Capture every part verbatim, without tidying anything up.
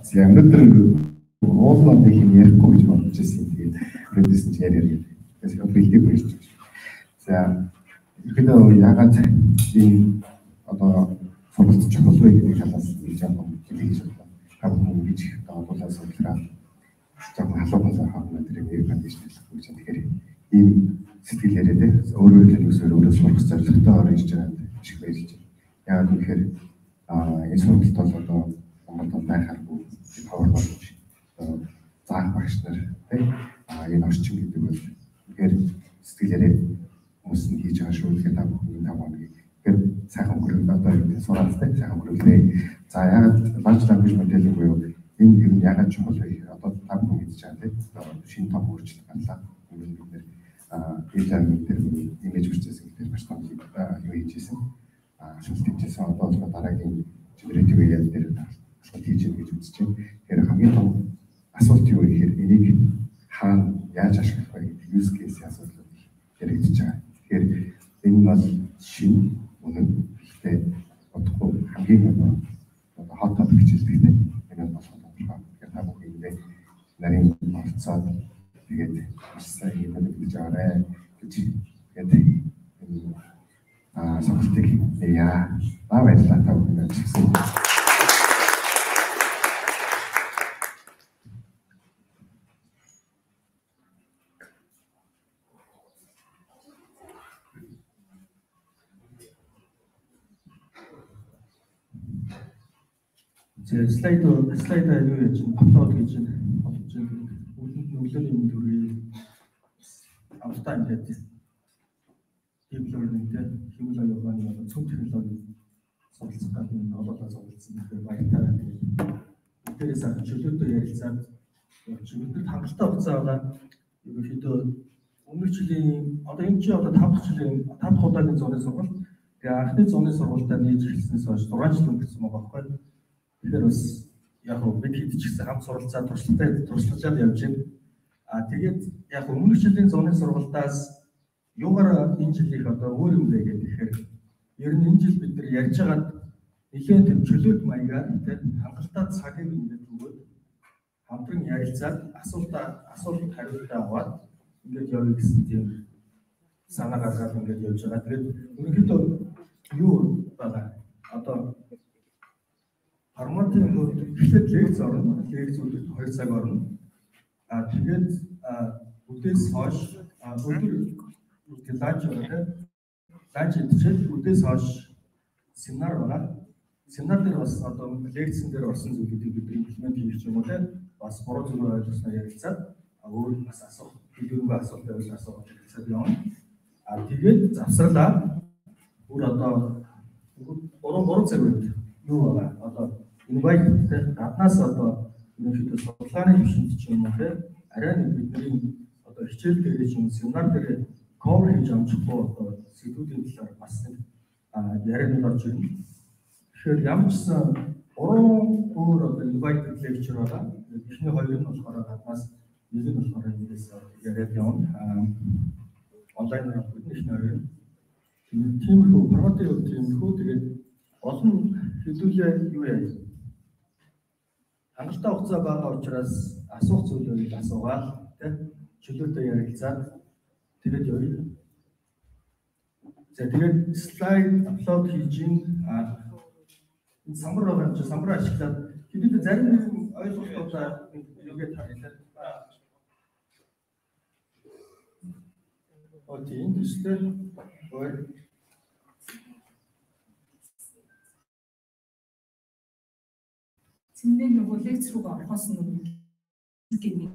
Яг өнөөдөр уулнууд их юм ярихгүй гэж бодож байсан. Тэгээд өнөөдөрсөн чи яриа. Тэгэхээр бэлдээ байж. За ихэд ягаад ийм одоо сургалт чухал вэ гэдэг талаас нь жоохон хэлж байна. Хамт гэж бодлоо судлаа. Жоохон халуун захаа өнөөдөр нэр кондишн хэлэх гэж байна. Тэгэхээр ийм сэтгэл яриа дээ. Өөрөө л өсөөр өөрөө сурах зорилготой орж иж байгаа юм шиг байж байна. Яг үнэхээр аа энэ сургалт бол одоо Монголд байхааргүй хавар болж заах багш нар тийм аа энэ орчин гэдэг бол тэгэхээр сэтгэл яриа хүмүүс нь хийж байгаа шүү. Тэгэхээр та бүхэн та бүхэн тэгэхээр сайхан өнгөрөөл одоо энэ суралцтай сайхан өнгөрөөлээ. За ягаад large language model буюу энэ юм ягаад чухал вэ гэхээр одоо та бүхэн мэдж байгаа тийм шинэ том өөрчлөлт ганлаа. Бид нэр аа e-learning дээр image processing дээр маш том юу хийжсэн. Аа шилт хийжсэн одоо дараагийн generative A I дээр асуулт хийж гэнэ гэж үзэж байна. Тэгэхээр хамгийн том асуулт юу гэхээр энийг хаана яаж ашиглах вэ гэдэг use case-ийн асуудлууд яригдж байгаа. Тэгэхээр энэ бол шинэ үнэн гэхдээ бодохгүй хамгийн одоо hot topic гэж хэлдэг тийм. Энэ бол тодорхой. Тэгэхээр та бүхэн энэ нарийн орцоод тэгээд маш сайн юм гэж аваарай гэж тэгээд аа сонирхтыг яа. Баа баярлалаа та бүхэнд чигсэн. За слайд слайд юу яаж апплод гэж болж байна. Үлэнд нүглэн юм дүрээ автаа ингээд deep learning гэдэг хэвлэл аюулгүй цөм технологи суралцах гэдэг нь олоолаа суралцсан гэхээр баяртай байна. Тэрээс ахын чөлөөтэй ярилцаад чөлөөтэй хангалттай хугацаа байгаа. Ерөнхийдөө өмнөх жилийн одоо энэ чинь одоо тавх жилийн тавх удаагийн зуны сургалт. Тэгээ анхны зуны сургалтаа нээж эхэлснээс хойш зургаан жил өнгөрсөн байгаа байхгүй. Тэгэхээр бас яг нь бид хэд ч гэсэн хамт суралцаад туршлагатай туршлагаар явж байна. А тэгээд яг өмнөх жилийн зуны сургалтаас юугаар энэ жилийнх одоо өөр юм бэ гэхээр ер нь энэ жил бид нар ярьж байгаад нэгэн төв чөлөөт маягаар тийм хангалттай цагийг ингээд өгөөд хамтран ярилцаад асуултаа асуулт хариултаа аваад ингээд явъя гэсэн тийм санаа гаргаад ингээд явж байгаа. Тэгээд ерөнхийдөө юу байгаа одоо форматын хувьд эхлээд лекц орно, лекц үлдэх хоёр цаг орно. А тэгээд үдээс хойш өдөр ланч орно. Ланч идчихэл үдээс хойш семинар байна. Семинар дээр бас одоо лекцэн дээр орсон зүйлүүдийг бид имплемент хийх юм уу те бас буруу зүйл ойлгосноо ярилцаад өөр бас асуух, хэлбэргүй асуулт байвал асуух хэрэгцээ явна. А тэгээд завсарлаа бүр одоо гурван гурван цаг үед юу байгаа одоо invite гаднаас одоо ерөнхийдөө судалгааны төвшөнд ч юм уу те арай нэг бидний одоо хичээл дээр чинь семинар дээр cover хийж амжихгүй одоо сэдвүүдийн талаар бас нэг ярианы орж ирнэ. Тэгэхээр ямар ч сан гурван өөр одоо invite lecture байгаа. Эхний хоёр нь болохоор гаднаас нэг нь болохоор энэс яриад явна. Онлайнаар бидний хоёр нь тиймэрхүү форматын тиймэрхүү тэгээд олон хэдүүлээ юу яа. Хангалттай хугацаа байгаа учраас асуух зүйлийг асуугаад тийм чөлөөтэй ярилцаад тэгээд явъя. За тэгээд слайд апплод хийж ин энэ самбар байгаа юм чи самбар ашиглаад хэдийгээр зарим нэгэн ойлголтуудаа юугээд харъя. Оо тийм үстэй ой Цэндээ нөгөө лекц руу орохоос өмнө гэмий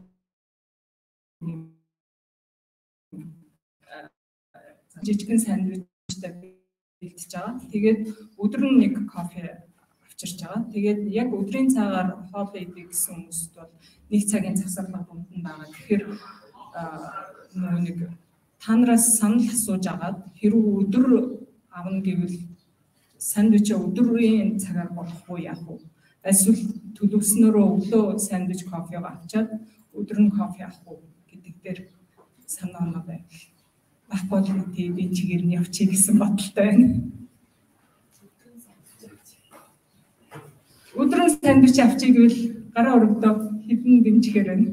жижигэн сандвичтай бэлтэж байгаа. Тэгээд өдөр нь нэг кофе авчирч байгаа. Тэгээд яг өдрийн цагаар хоол идэх гэсэн хүмүүст бол нэг цагийн завсарлага дунд нь байгаа. Тэгэхээр нөгөө нэг та нараас санал асууж агаад хэрвээ өдөр авна гэвэл сандвичээ өдрийн цагаар болохгүй яах вэ? Эсвэл төлөвснөрөө өглөө сандвич кофег авчаад өдөр нь кофе авах уу гэдэг дээр санаа оноо байв. Багбол тийм би чигээр нь явчих гэсэн бодолтой байна. Өдөр нь сандвич авчиг гэвэл гараа өргөдөө хідэн дэмжихээр байна.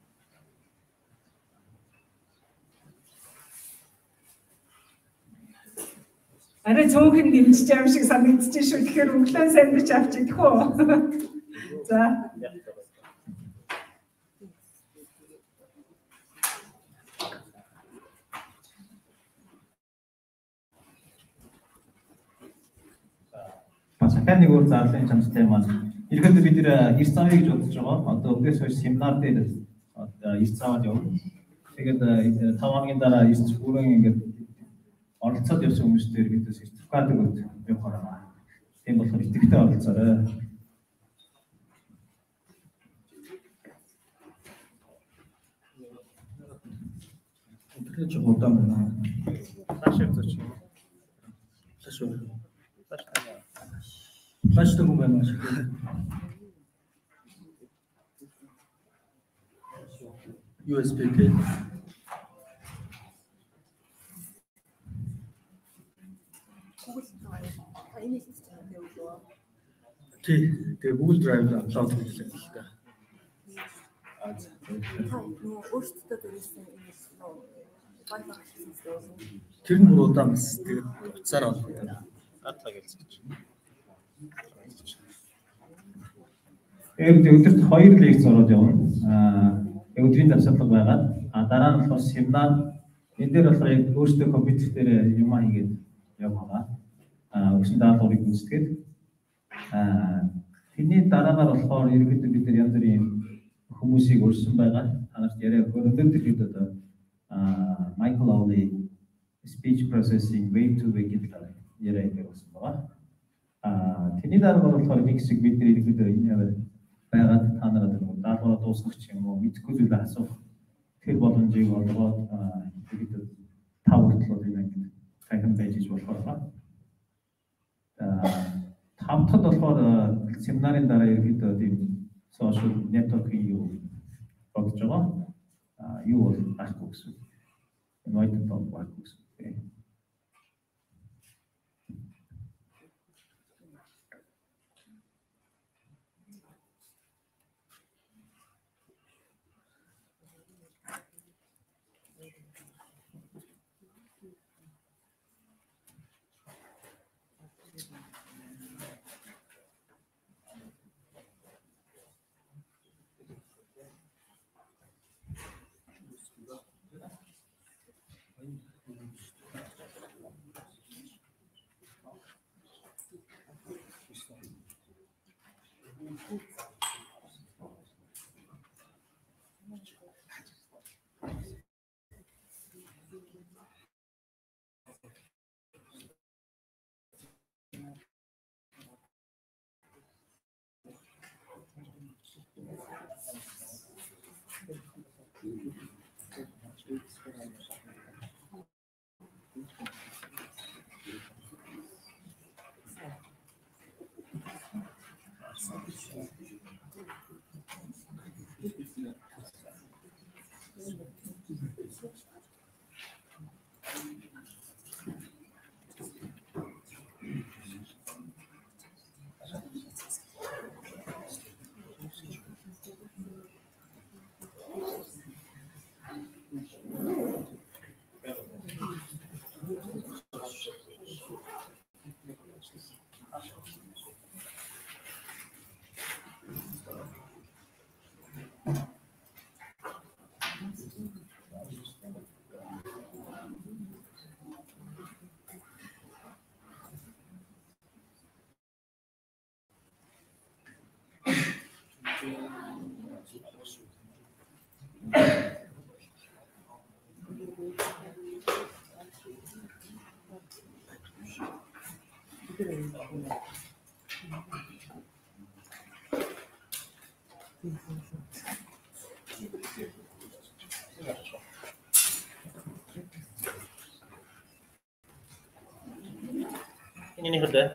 Арай цөөхөн дэмжиж байгаа шиг санагдчих шүү. Тэгэхээр өглөө сандвич авч идэх үү? За. Сахианы өөр зарлалын чанартай маань ихэд бид нэр эрс замыг гэж бодож байгаа. Одоо өвдөөс хойш семинар дээр одоо эрс замд явна. Тэгээд тав хоногийн дараа эрс бүрэн ингээд оролцоод явсан хүмүүстэй иргэдээ сертификат өгöd явах байна. Тийм болохоор идэвхтэй оролцоорой. Тэр ч удаан байна. Цаашаа зоч. Цаашаа. Цаашаа хүн байна шиг. ю эс би кей. Тий, тэгээ Google Drive апплод хийлээ л да. Та өөрсдөө дээрсэн юм уу? Баялаг хийсэн. Тэр нь бүр удаан бас тэгээд уцаар олох гэдэг. Атлаа гэлцэж. Тэгээд өдөрт хоёр лекц ороод явна. Аа, өдрийн давсгалга байгаа. А дараа нь болохоор семинар. Энэ дээр болохоор яг өөрсдөө компьютер дээр юм хийгээд явах байгаа. Аа, өгсөн даалгаврыг үздэг. Аа, тэрний дараагаар болохоор ерөнхийдөө бид нар янз бүрийн хүмүүсийг урьсан байгаа. Танарт яриа өнөөдөр хэд одоо аа Michael Owley speech processing way to way гэдэг яриа хийх болсон байгаа. Аа, тэрний дараагаар болохоор нэг хэсэг бид нар ерөнхийдөө энэ байгаад та нараа даалгавраа дуусгах ч юм уу мэдхгүй зүйл асуух тэр боломжийг олгоод ерөнхийдөө тав хүртэл энэ ингээд цахим байж болохоор байна. Аа, хамтад болохоор семинарын дараа ерөнхийдөө тийм social networking юу бодож байгаа. Аа, юу бол байхгүй гэсэн. Инвайт тоо байхгүй гэсэн. Ini sudah.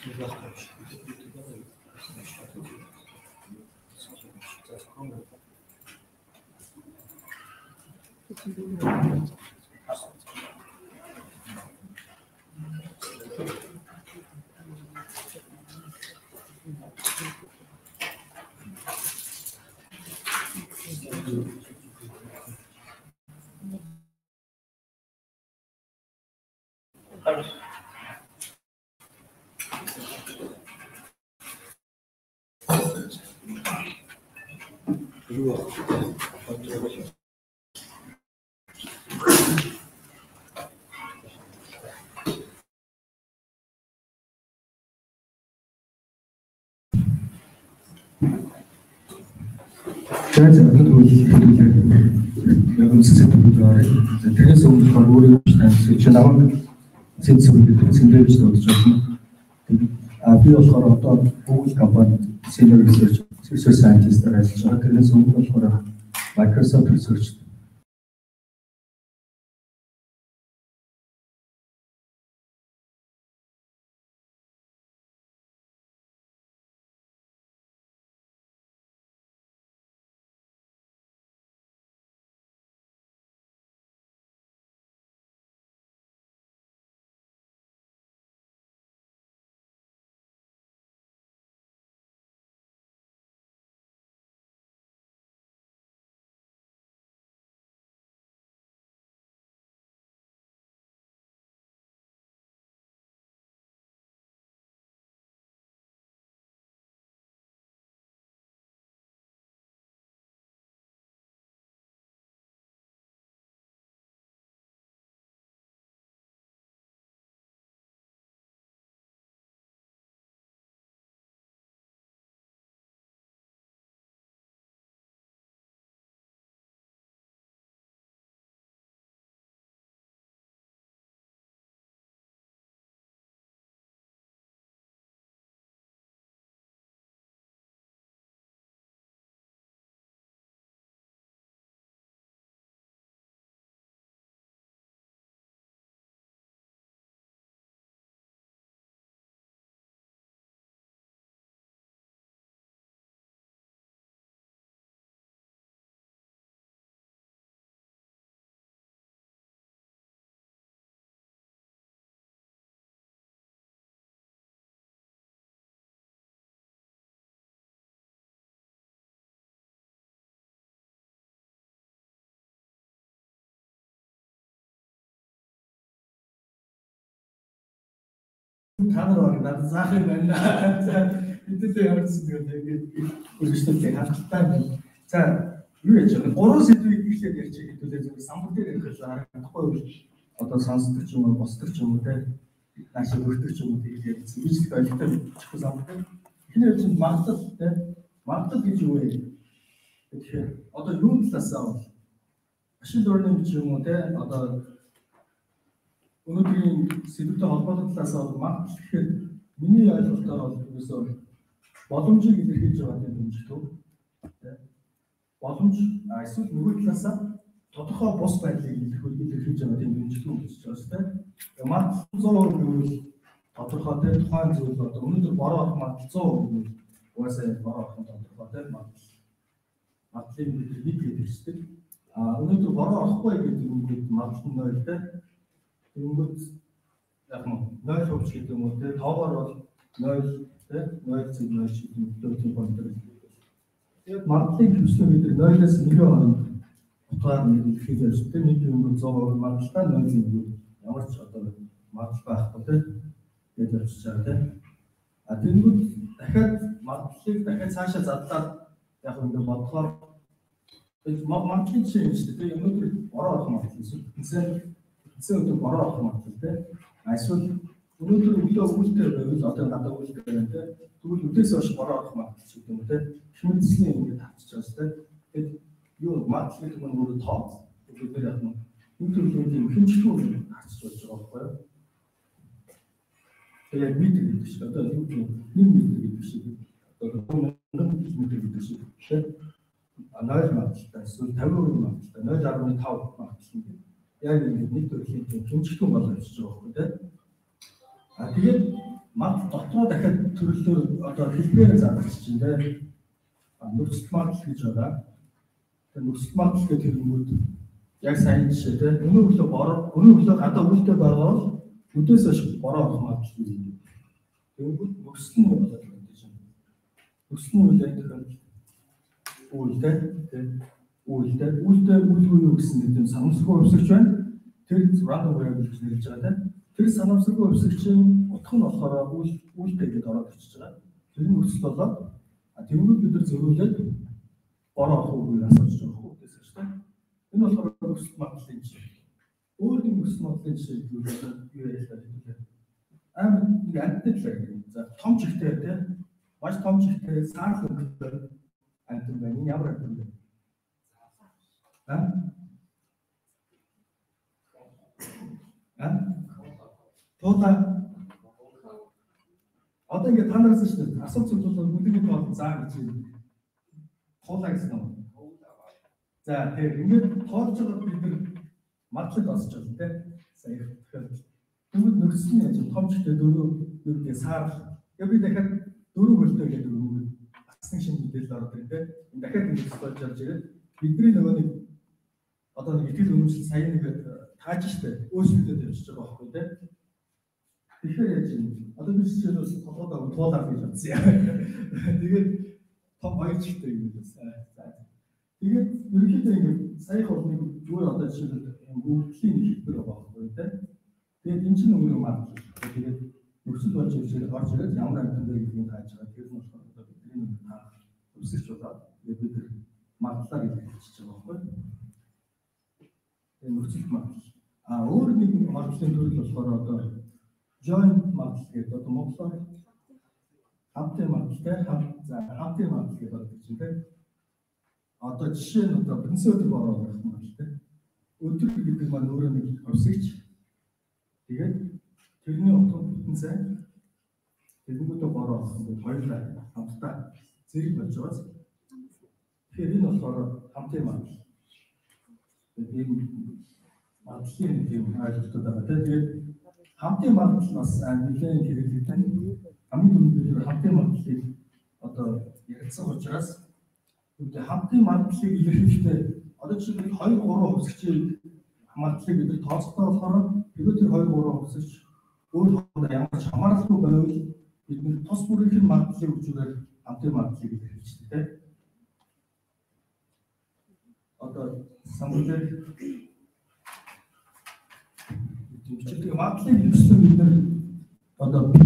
Тэгээд зөвхөн яг үнэтэй төлөвлөөр. Тэрээс өмнө өөрөө таньсан чинь намайг сэнсүрүүд сэндэж дуудаж байна. А би болохоор одоо Google компани senior research research scientist ажиллаж байгаа. Тэрээс өмнө болохоор Microsoft research та нар баг надад заах юм байна. Хэдүүлээ явуулсан тэгээд үргэлжлүүлээ хаттай байна. За юу яаж вэ? Гурван сэдвийг ихээр ярьж хэдүүлээ зөв самбар дээр ярих гэж харахгүй юу? Одоо сонсдог ч юм уу, босдог ч юм уу те. Нааш өртөг ч юм уу тэгээд ярьсан. Үжлэх ойлгохтой чихгүй самбар дээр. Эхний чинь магадлал те. Магадлал гэж юу вэ? Тэгэхээр одоо юун талаасаа бол машин learning ч юм уу те. Одоо өнөөдрийн сэдвтэй холбоотой талаас нь магадлал гэхээр миний ойлголтоор бол ерөөсөө боломжийг илэрхийлж байгаа юм дэмждэг. Боломж эсвэл нөгөө талаас нь тодорхой бус байдлыг илэрхийлж байгаа юм дэмждэг гэж байна. Магадлал зуун хувь тодорхой тэ тухайн зүйл одоо өнөөдөр бороо авах магадлал зуун хувь угаасаа бороо авах тодорхой тэ магадлал магадлалыг илэрхийлж гэдэг. А өнөөдөр бороо авахгүй гэдэг нь магадлал нь нөл тэ. Тэнгүүд яг нь нөл хувьч гэдэг юм уу те тоогоор бол нөл те нөл зэрэг нөл шиг нөлөөтэй контрол. Тэгээд магадлалын хэмжлэг бид нулаас нэг хооронд утгаар нэг хэлж ярьж те нэг юм зөөр магадлалтай нөл юм ямар ч одоо магадлал байхгүй те гэж ярьж байгаа те. А тэнгүүд дахиад магадлалыг дахиад цаашаа задлаад яг ингэ бодохоор магадлалын чинь шүү дээ. Өнөөдөр бороо авах магадлал эсвэл Эсвэл бороо авах магадлал те. Эсвэл өнөөдөр өглөө өвөлтэй байвал одоо надад өвөлтэй байна те. Тэгвэл өдөөс хойш бороо авах магадлал ч гэдэг юм те. Хэмжлэлийн ингэ тавьчих чаас те. Тэгээд юу магадлал гэдэг нь өөрөө тоо. Тэгэхээр яг нь энэ төрлийн хэмжлэлүүд харж болж байгаа байхгүй юу? Тэгээд метр гэдэг шиг одоо юу нэг метр гэдэг шиг одоо метр гэдэг шиг те. нөл магадлалтай эсвэл тавин хувь магадлалтай нөл гаруй тав магадлалтай яг нэг төрлийн хэмжигдэн болж ажиллаж байгаа байхгүй тийм. А тэгээд мат дотроо дахиад төрлөөр одоо хэлбэрээр задарч чинь те нөхцөл магадлал гэж байгаа. Тэр нөхцөл магадлал гэх хэрэгүүд яг сайн жишээ те өнөө өглөө бороо өнөө өглөө гадаа үүлтэй байгаа бол өдөөс хойш бороо авах магадлал юм. Тэгвэл нөхцөл нь болоод байна тийм. Нөхцөл нь үйл ажиллагаа үүлтэй те үүлтэй үүлтэй үүлгүй юу гэсэн нэг санамсаргүй өвсөгч байна. Тэр random variable гэж нэрлэж байгаа те. Тэр санамсаргүй өвсөгчийн утга нь болохоор үйл үүлтэй гэдээ ороод очиж байгаа. Тэр нь нөхцөл болоод тэгвэл бид нар зөрүүлээд бороо авах үгийг асууж байгаа хөө гэсэн шүү дээ. Энэ болохоор нөхцөл магадлалын жишээ. Өөр нэг нөхцөл магадлалын жишээ гэвэл юу яриад байна? Амар нэг амьтад л байна. За том жигтэй те маш том жигтэй саарх өнгөтэй амьтад байна. Энэ ямар амьтад вэ? А? А? Туула одоо ингэ та нараас шүү дээ. Асуух зүйл бол бүлэгийн тоол заа гэж туулаа гэсэн юм. За тэгэхээр ингээд тоолж байгаа бид нар матлаг олсож байна те. Сая тэгэхээр тэгвэл нөхцөл нь яаж том жигтэй дөрөв нүдээ саар. Яг би дахиад дөрөв хөлтэй гэдэг үг асны шин мэдээлэл ороод байна те. Дахиад ингэ туулж явж ирээд бидний нөгөө нэг одоо нэг итгэл үнэмшил сая нэг тааж штэ өөрчлөлтөд явж байгаа байхгүй те. Тэгэхээр яаж юм? Одоо би жишээлбэл толгойд туулаад гэж бодсон. Тэгээд том хоёр жигтэй юм байна. Тэгээд ерөнхийдөө ингэ сая хурдны зүгээр одоо жишээлбэл гүглийн хэлбэр байгаа байхгүй те. Тэгээд энэ чинь өөрөө магадлал. Тэгээд нөхцөл болж ирж орж ирээд ямар амьтан бэ гэдгийг тааж байгаа. Тэр нь болохоор одоо бидний нэг таах өсөж болоод бид нар магадлалаар илэрхийлж байгаа байхгүй. Энэ нөхцөл магадлал. А өөр нэг магадлалын төрөл болохоор одоо joint магадлал гэдэг одоо монголоор хамтын магадлалтай хамт за хамтын магадлал гэдэг одоо чинь те. Одоо жишээ нь одоо принцип бороо гэх юм байна те. Өдөр гэдэг маань өөрөө нэг өсөгч. Тэгээд тэрний утга бүтэн сайн тэгэнгүүтээ бороо авах юм бол хоёулаа хамтдаа зэрэг болж байгаа. Тэгэхээр энэ болохоор хамтын магадлал. Тэгээд энэ магадлалын тийм ойлголтууд байгаа. Тэгээд хамтын магадлал бас нэлээд хэрэглэгдэн. Хамгийн түрүүнд бид хамтын магадлалыг одоо ярилцсан учраас үүнтэй хамтын магадлалыг илэрхийлэхдээ одоо жишээлбэл хоёр гурван хувьсгчийн магадлалыг бид тооцохдоо болохоор тэгээд тэр хоёр гурван хувьсгч өөр хоорондоо ямар ч хамааралгүй байвал бид нэг тус бүрийн магадлалыг үүсгээр хамтын магадлалыг илэрхийлж дээ. Одоо самбар Бичиг магадлалыг хэрэгжүүлсэн бид нар одоо би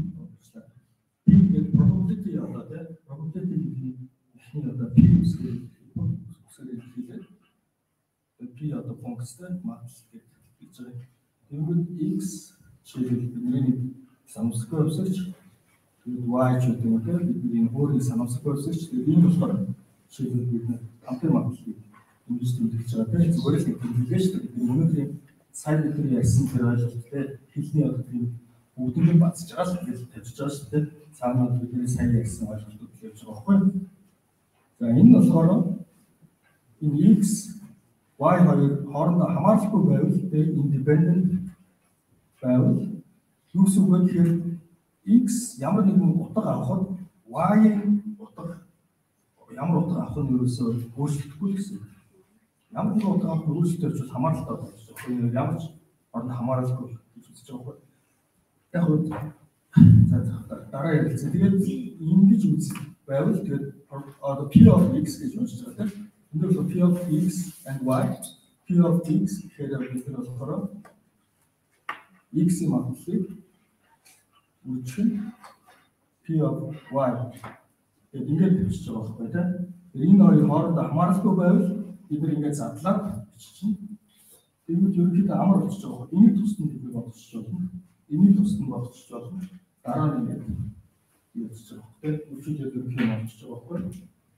гэдэг probability одоо тэ probability гэдэг ихний одоо p үсгээр үсгээр хэлээд p одоо функцтэй магадлал гэж хэлж байгаа. Тэгвэл x жишээлбэл бидний санамсаргүй өсөж тэгээд y ч гэдэг нь тэ бидний өөрийн санамсаргүй өсөж тэгээд энэ болохоор жишээлбэл бид хамтын магадлалыг ингэж тэмдэглэж байгаа тэ зүгээр л тэмдэглэж шүү дээ. Өнөөдрийн сайн бидний ярьсан тэр ойлголттой хэлний одоо тийм бүгднийг бацж байгаа л гэж тавьж байгаа шүү дээ. Цаанаа бидний сайн ярьсан ойлголтууд явж байгаа байхгүй. За энэ болохоор энэ x y хоёр хоорондоо хамааралгүй байвал тэр independent байвал юу гэсэн үг вэ гэхээр x ямар нэгэн утга авахд y-ийн утга ямар утга авах нь ерөөсөө өөрчлөгдөхгүй гэсэн. Ямар нэгэн утга авах өөрчлөлтөөр ч хамааралтай болж байгаа. Ямар ч орнд хамааралгүй гэж үзэж байгаа байхгүй. Яг хөө за дараа ярилцсан. Тэгээд ингэж үз байвал тэгээд одоо p of x гэж уншиж байгаа тийм. Энд бол p of x and y p of x гэхээр бид нар болохоор x-ийн магадлалыг үүсгэн p of y гэдэг ингээд бичиж байгаа байхгүй тийм. Энэ хоёр хоорондоо хамааралгүй байвал бид нар ингээд задлаад бичиж. Тэгвэл ерөнхийдөө амар болчихж байгаа. Энийг тусна гэж бодчих болно. Энийг тусна бодчих болно. Дараа нь ингээд юу болчихж байгаа. Тэгэхээр үржүүлээд ерөнхий юм болчихж байгаа байхгүй.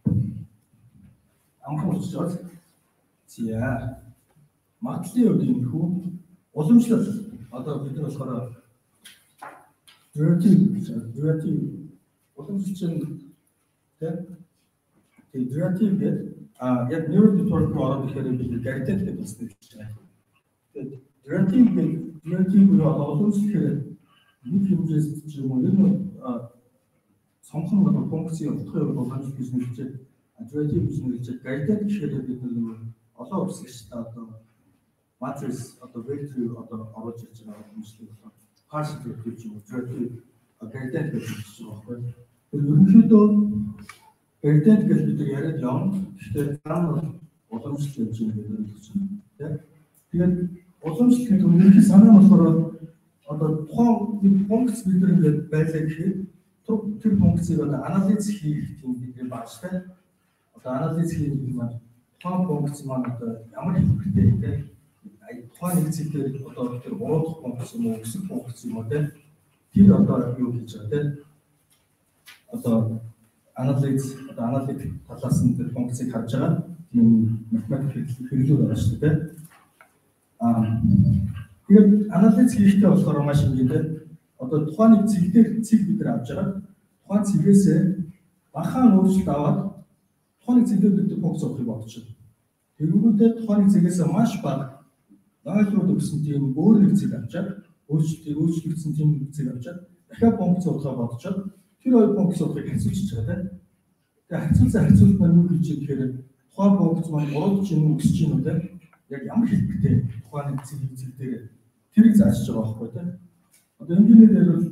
Амхан болчихж байгаа. За. Магадлалын үед юм хүү уламжлал. Одоо бид нар болохоор derivative гэж байна. Derivative уламжлал чинь тийм. Тэгээ derivative гэдэг а яг neural-network руу ороод ирэхээр бид gradient гэдэг бас хэлж байгаа. Тэгээд derivative гэдэг derivative руу уламжлал гэхээр нэг хэмжээс ч юм уу энэ цомхон одоо функцийн утгыг болгож гэж нэгжээ additive гэж нэгжээ gradient гэхээр бид нэг олон үсгчтэй одоо matrix одоо vector одоо оруулж ирж байгаа юм шиг байна. Partial гэж юм уу additive gradient гэж хэлж байгаа байхгүй. Тэр ерөнхийдөө gradient гэж бид яриад явна. Тэгэхээр цаана уламжлалт гэж юм гэдэг чинь тийм. Тэгээд уламжлалт гэдэг нь ерөнхий санаа болохоор одоо тухайн функц бид нэг байлаа гэхээр тэр функцийг одоо анализ хийх юм бидний багштай. Одоо анализ хийх юм маань тухайн функц маань одоо ямар хэлбэртэй те тухайн нэг зүйлээр одоо тэр гурав дахь функц юм уу өсөх функц юм уу те тэр одоо юу хийж байгаа те одоо анализ одоо аналитик талаас нь тэр функцийг харж байгаа тийм математик хэрэглүүр байна шүү дээ те аа тэгээд анализ хийхдээ болохоор маш ингэдэ одоо тухайн нэг цэг дээр цэг бид нар авч байгаа тухайн цэгээс бахан өөрчлөлт аваад тухайн нэг цэгээр бид фокус авахыг бодчих. Тэрүүгээрээ тухайн цэгээс маш бага нойлрууд өгсөн тийм өөр нэг цэг авчаад өөрчлөлтийг өөрчлөгдсөн тийм цэг авчаад дахиад фокус авахыг бодчиход тэр хоёр фокус авахыг хацуулчих байгаа тийм. Тэгээ хацуулсан хацуулт маань юу гэж ихээр тухайн фокус маань урд чинь өсөж чинь үү тийм. Яг ямар хэлбэртэй тухайн нэг цэг цэг дээр тэрийг заашж байгаа байхгүй тийм. Одоо энэгээр бол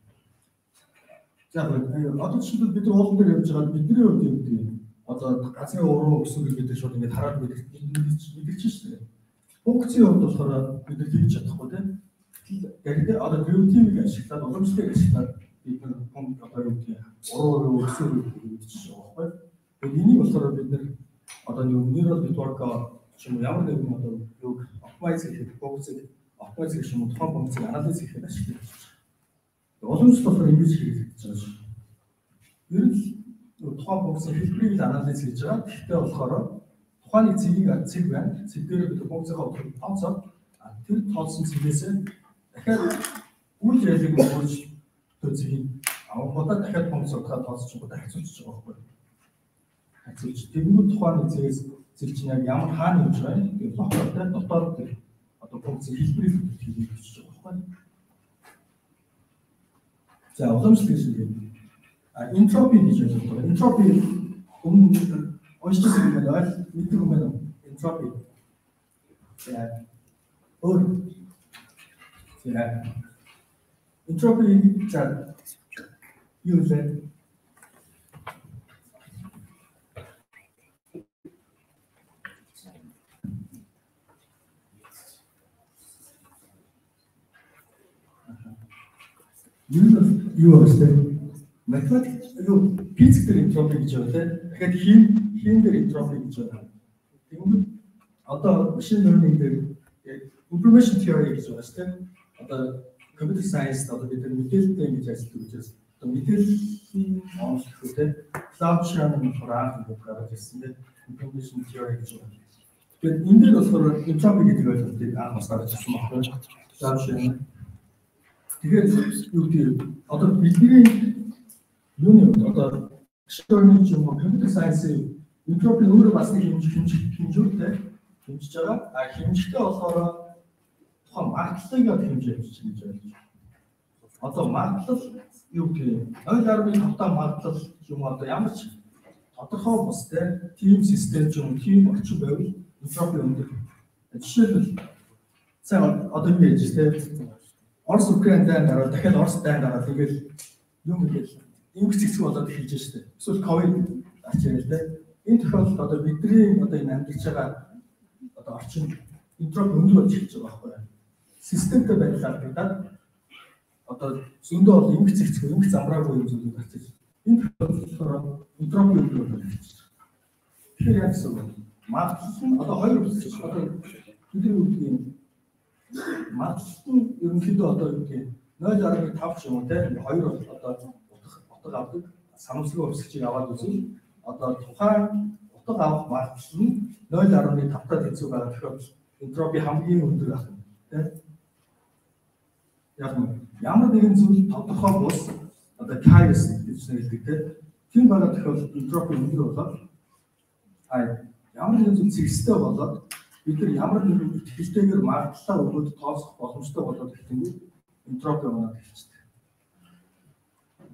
за одоо чинь бид нар уулан дээр явж байгаа бидний хувьд юм тийм одоо газрын уруу өсөн гэдэг шууд ингээд хараад бид мэдэрч шүү дээ. Функцийн хувьд болохоор бид нар хийж чадахгүй тийм. Яг одоо геометрийг ашиглаад уламжлалыг ашиглаад бид нар функц одоо юу гэдэг уруу өсөн гэдэг чинь байгаа байхгүй. Тэгээд энийг болохоор бид нар одоо neural network ч юм уу ямар нэгэн одоо юу optimize хийх функцийг optimize хийх юм уу тухайн функцийг анализ хийхэд ашиглаж байна. Уламжлалт болохоор ингэж хэрэгжиж байгаа шүү. Ер нь тухайн функцийн хэлбэрийг анализ хийж байгаа. Гэхдээ болохоор тухайн нэг цэгийг цэг байна. Цэгээр бид функцийнхаа утгыг тооцоод тэр тооцсон цэгээс дахиад үйл явдлыг өөрч тэр цэгийг авахудаа дахиад функц утгаа тооцож байгаа хацуулж байгаа байхгүй. Хацуулж тэгвэл тухайн нэг цэгээс цэг чинь яг ямар хаана явж байгаа юм. Тэгээд дотоод дотоод тэр одоо функцийн хэлбэрийг хийж байгаа байхгүй. За уламжлалт гэж юм. А entropy гэж байна. Entropy өмнө онцлог юм байна. Мэддэг юм байна. Entropy. За өөр за entropy за юу вэ? Юу вэ? Математик юу физик дээр энтропи гэж байна тийм. Дахиад хим хим дээр энтропи гэж байна. Тэгвэл одоо machine learning дээр information theory гэж байна тийм. Одоо computer science одоо бид мэдээлэлтэй ингэж ажилладаг учраас одоо мэдээллийн онцлог тийм. Cloud sharing програм гэж гаргаж ирсэн тийм. Information theory гэж байна. Тэгэхээр энэ дээр болохоор энтропи гэдэг ойлголтыг анх бас гаргаж ирсэн байна. Cloud sharing. Тэгэхээр юу гэдэг одоо бидний юуны одоо ширхэг юм уу computer science-ийн энтропи өөрөө бас нэг хэмжих хэмжих хэмжүүртэй хэмжиж байгаа. А хэмжихтэй болохоор тухайн магадлалыг яг хэмжиж хийж гэж байна. Одоо магадлал юу гэдэг ноён арвын тавтаа магадлал юм одоо ямар ч тодорхой бустай team систем ч юм team орчин байвал энтропи өндөр. Жишээлбэл цаа одоо юу яаж тийм Орос Украин дайн дараа дахиад Орос дайн дараа тэгэл юм гээл юм хэцүү болоод эхэлж штэ. Эсвэл ковид ачаал тэ. Энэ тохиолдолд одоо бидний одоо энэ амьдарч байгаа одоо орчин энтропи өндөр болж эхэлж байгаа байхгүй юу? Системтэй байдлаар гэдэг одоо зөндөө бол юм хэцүү юм замбраагүй юм зүйл гарч ирж. Энэ тохиолдолд энтропи өндөр болж эхэлж байгаа. Тэгэхээр яг зөв. Магадлал нь одоо хоёр үсэж одоо бидний үгний магадлал нь ерөнхийдөө одоо юу гэх ноён арвын тав ч юм уу те хоёр одоо утга авдаг санамсрын өсгчийг аваад үзвэл одоо тухайн утга авах магадлал нь ноён арвын тавтад хэцүү байгаа тохиолдолд энтропи хамгийн өндөр байх юм те яг ямар нэгэн зүйл тодорхой бус одоо chaos гэж нэрлэдэг те тийм байгаа тохиолдолд энтропи өндөр болоод а ямар нэгэн зүйл цэгцтэй болоод бид нар ямар нэгэн итгэлтэйгээр магадлалаа өгөөд тооцох боломжтой болоод ирэх юм энтропи өндөр эхэлдэг.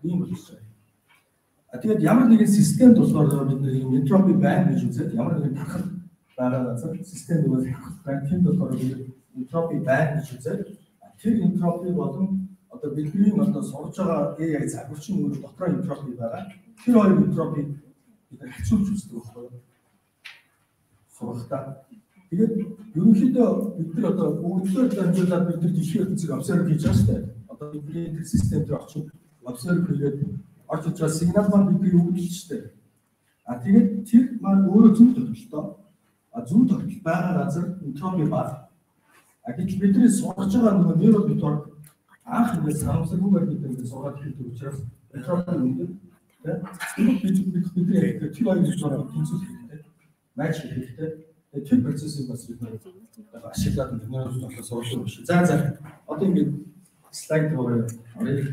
ийм болж байгаа. А тэгээд ямар нэгэн системд болохоор бид нэг entropy байна гэж үзээд ямар нэгэн тархал байгаа газар систем бол тархал байна. Тэнд болохоор бид entropy байна гэж үзээд тэр entropy болон одоо бидний одоо сурж байгаа A I загварчин үүрэг дотор entropy байгаа. Тэр хоёр entropy бид хэцүүлж үздэг байхгүй юу? Сурахтаа. Тэгээд ерөнхийдөө бид нар одоо бүгдээр дамжуулаад бид нар дэлхийн ертөнцийг observe хийж байгаа шүү дээ. Одоо бидний тэр систем дээр очиж observe хийгээд орж иж байгаа сигнал маань бидний өгдөл шүү дээ. А тэгээд тэр маань өөрөө зөв тогтолтой. А зөв тогтол байгаа газар entropy баг. А гэтэл бидний сурж байгаа нөгөө neural network анх ингээд санамсаргүйгээр бид ингээд сургаад ирдэг учраас entropy өндөр. Тэгээд бид бид бидний яг тэр хоёр зүйлээр тэнцвэр хэрэгтэй. Матч хэрэгтэй. Тэр процессыг бас бид ашиглаад neural network сурах юм шиг. За за одоо ингээд слайд руу оръё.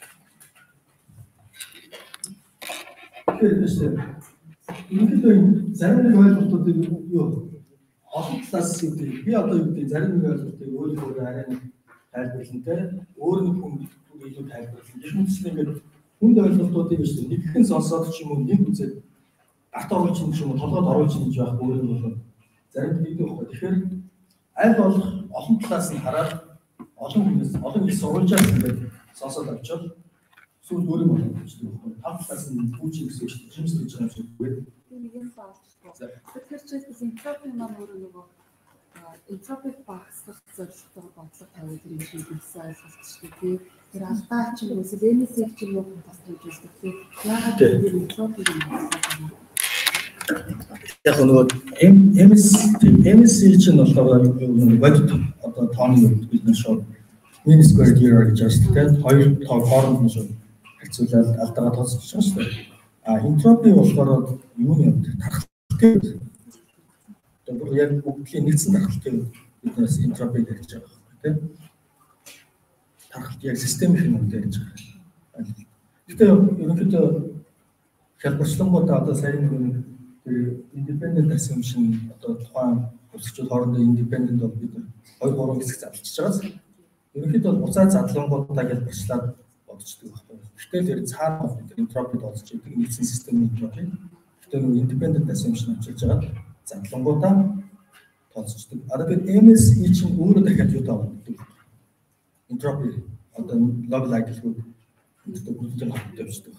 Тэгэхээр энэ зарим нэг ойлголтуудыг юу олон талаас үүдэг. Би одоо юу гэдэг зарим нэг ойлголтыг өөрийнхөө арай нэг тайлбарлантай өөр нэг хүн илүү тайлбарлсан. Жишээлбэл ингээд хүнд ойлголтуудыг биш нэгхэн сонсоод ч юм уу нэг үзээд гат оруулж юм ч юм уу толгойд оруулж юм гэж байх өөр юм бол зарим нэгдэх байхгүй. Тэгэхээр аль болох олон талаас нь хараад олон хүнээс олон их сурвалжаас ингээд сонсоод авчвал сүүл өөр юм болно гэж байна. Тав талаас нь хүүчиг гэсэн чинь жимс гэж байгаа юм шиг байна. Нэг юм байна. Тэгэхээр чи entropy маань өөрөө нөгөө entropy багасгах зорилготой бодлого тавиад ирэх юм гэсэн ойлголт шүү дээ. Тэр алдаа ч юм уу эмэсэг ч юм уу тасгаж үздэг. Яагаад гэвэл entropy юм байна. Яг нөгөө эмэс эмэсэг чинь болохоор бодит одоо тооны бид нар шууд mean squared error гэж байна. хоёр тоо хооронд нь шууд хэцүүлээд алдаага тооцож байгаа шүү дээ. А entropy болохоор юу юм тархалтай. Тэгэхээр яг бүгдийн нэгдсэн тархалтыг биднээс entropy гэж ярьж байгаа тийм. Тархалт яг системийн юм ярьж байгаа. Гэхдээ ерөнхийдөө хялбарчлангуудаа одоо сайн нэг тэр independent assumption одоо тухайн өсгчүүд хоорондоо independent бол бид хоёр гурван хэсэг задлж байгаа. Ерөнхийдөө буцаа задлангуудаа хялбарчлаад бодчихдог байхгүй. Гэтэл тэр цаана бид entropy тооцож байгаа нэгдсэн системийн entropy. Гэтэл нэг independent assumption авчирж байгаа. Задлангуудаа тооцдог. Одоо бид эм эс и чинь өөрөө дахиад юу таавдаг. Entropy одоо log likelihood гэдэг бүгдээр хамтдаа бичдэг.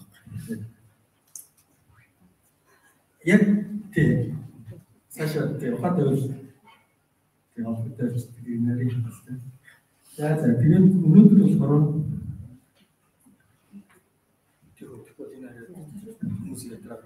Яг тий цаашаа тий ухаатай үйл тий холбоотой бичдэг юм ярих хэрэгтэй. За за тэгээд өнөөдөр болохоор тий хөтөлбөр энэ хүмүүс ядраад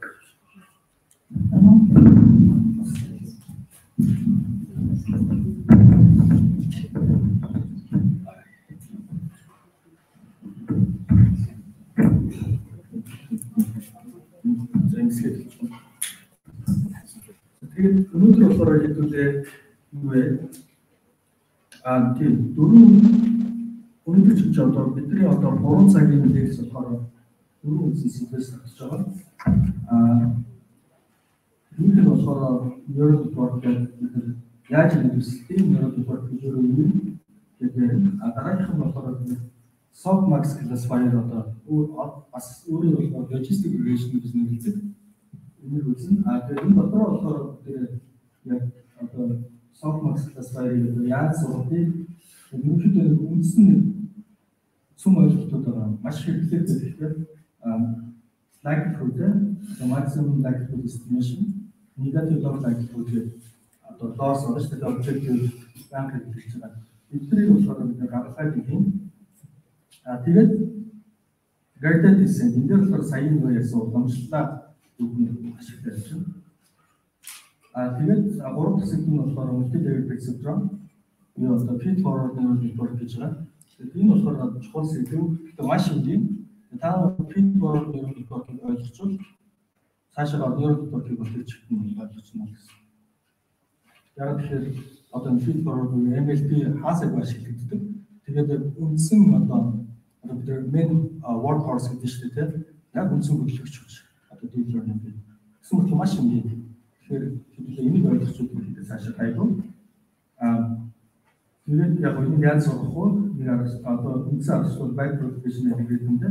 тэгээд өнөөдөр болохоор хэдүүлээ юу вэ? Аа тийм дөрөв өнөөдөр ч одоо бидний одоо гурван цагийн лекц болохоор дөрөв үндсэн сэдвээс татж байгаа. Аа энэ болохоор neural network гэдэг яаж нэвсэлтийн neural network гэж юу юм? Тэгээд дараагийнх нь болохоор softmax classifier одоо бас өөрөө болохоор logistic regression гэж нэрлэдэг. Энэ үсэн а тэгээд энэ дотор болохоор тэр яг одоо softmax classifier-ийг яаж сурахыг ерөнхийдөө үндсэн цөм ойлголтууд байгаа. Маш хэрэглээд тэгэхээр likelihood, the maximum likelihood estimation, negative log likelihood гэдэг одоо loss or the objective rank гэж байгаа. Эдгээр болохоор бид гаргахад юм. А тэгээд gradient descent энэ дээр болохоор саяны юу яасан уламжлалаа үгний ашигтай байна. А тэгээд гурав дахь сэдв нь болохоор multi-layered perceptron юу одоо feed forward neural network гэж байгаа. Тэгээд энэ болохоор чухал сэдв. Тэгээд маш энгийн та feed forward neural network-ыг ойлгочвол цаашаа neural network-ыг бас ч юм ойлгож байна гэсэн. Яг тэгэхээр одоо feed forward эм эл пи хаасаг ашиглагддаг. Тэгээд үндсэн одоо одоо бид main workhorse гэдэг шүү дээ. Яг үндсэн хөдөлгөгч гэж. Одоо deep learning гэдэг. Гэсэн үг маш энгийн. Тэгэхээр хэдүүлээ энийг ойлгож үзэх цаашаа тайлбар. Аа тэгээд яг энэ яаж сурах вэ? Нэг одоо үндсэн аргачлал byte propagation гэдэг юм дээр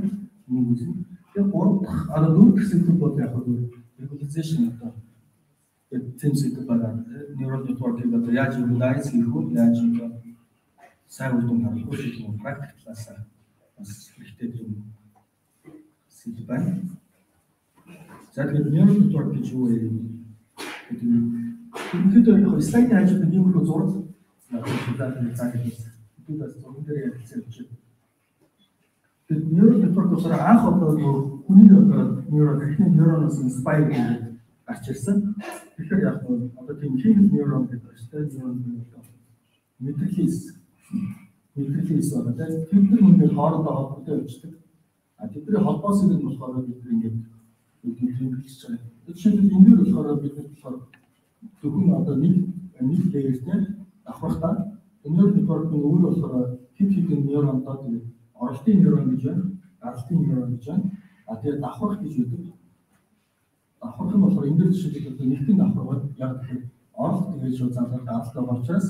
нэг үгүй. Тэгээ гурав дахь одоо дөрөв дахь сэдв бол яг нь regulation одоо тийм сэдв байна. Neural network-ийг одоо яаж utilize хийх вэ? Яаж одоо сайн үр дүн гаргах вэ гэх юм практиклаас бас хэрэгтэй юм сэдв байна. За тэгээд neural network гэж юу вэ? Тэгээд яг слайд хажууд нэг юм руу зураг надад зааж байсан. Тэгээд зураг дээр ялцсан чинь. Тэгээд neural network болохоор анх одоо хүний neural техник neuron-оос inspire гэж гарч ирсэн. Тэгэхээр яг нь одоо тийм human neuron гэдэг байна шүү дээ. Neuron мэдрэлээс мэдрэлээс одоо тэдний үнээр хоорондоо холбоотой явждаг. А тэдний холбоос нь болохоор бид ингээд тэмдэглэж байгаа. Жишээлбэл энэ дээр болохоор бид болохоор зөвхөн одоо нэг нэг лейертэй давхрахтаа neural network-ийн өөр болохоор хэд хэдэн нейронтой тэгээд оролтын нейрон гэж байна, гаралтын нейрон гэж байна. А тэгээд давхрах гэж үүдэг. Давхрах нь болохоор энэ дээр жишээлбэл одоо нэгэн давхрах яг тэгэхээр оролт гэж шууд залгах гаралтай учраас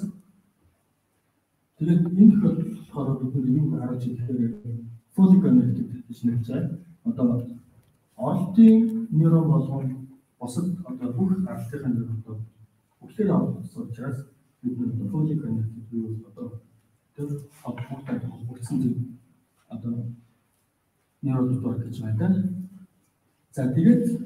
тэгээд энэ болохоор бид нэг юм харж ирэхээр fully connected гэж нэрлэж байна. Одоо оролтын нейрон болгон босод одоо бүх гаралтын нейрон одоо бүхлээр оролцсон учраас бид нэг fully connected view одоо тэр холбоотой холбогдсон зүйл одоо neural network гэж байна. За тэгээд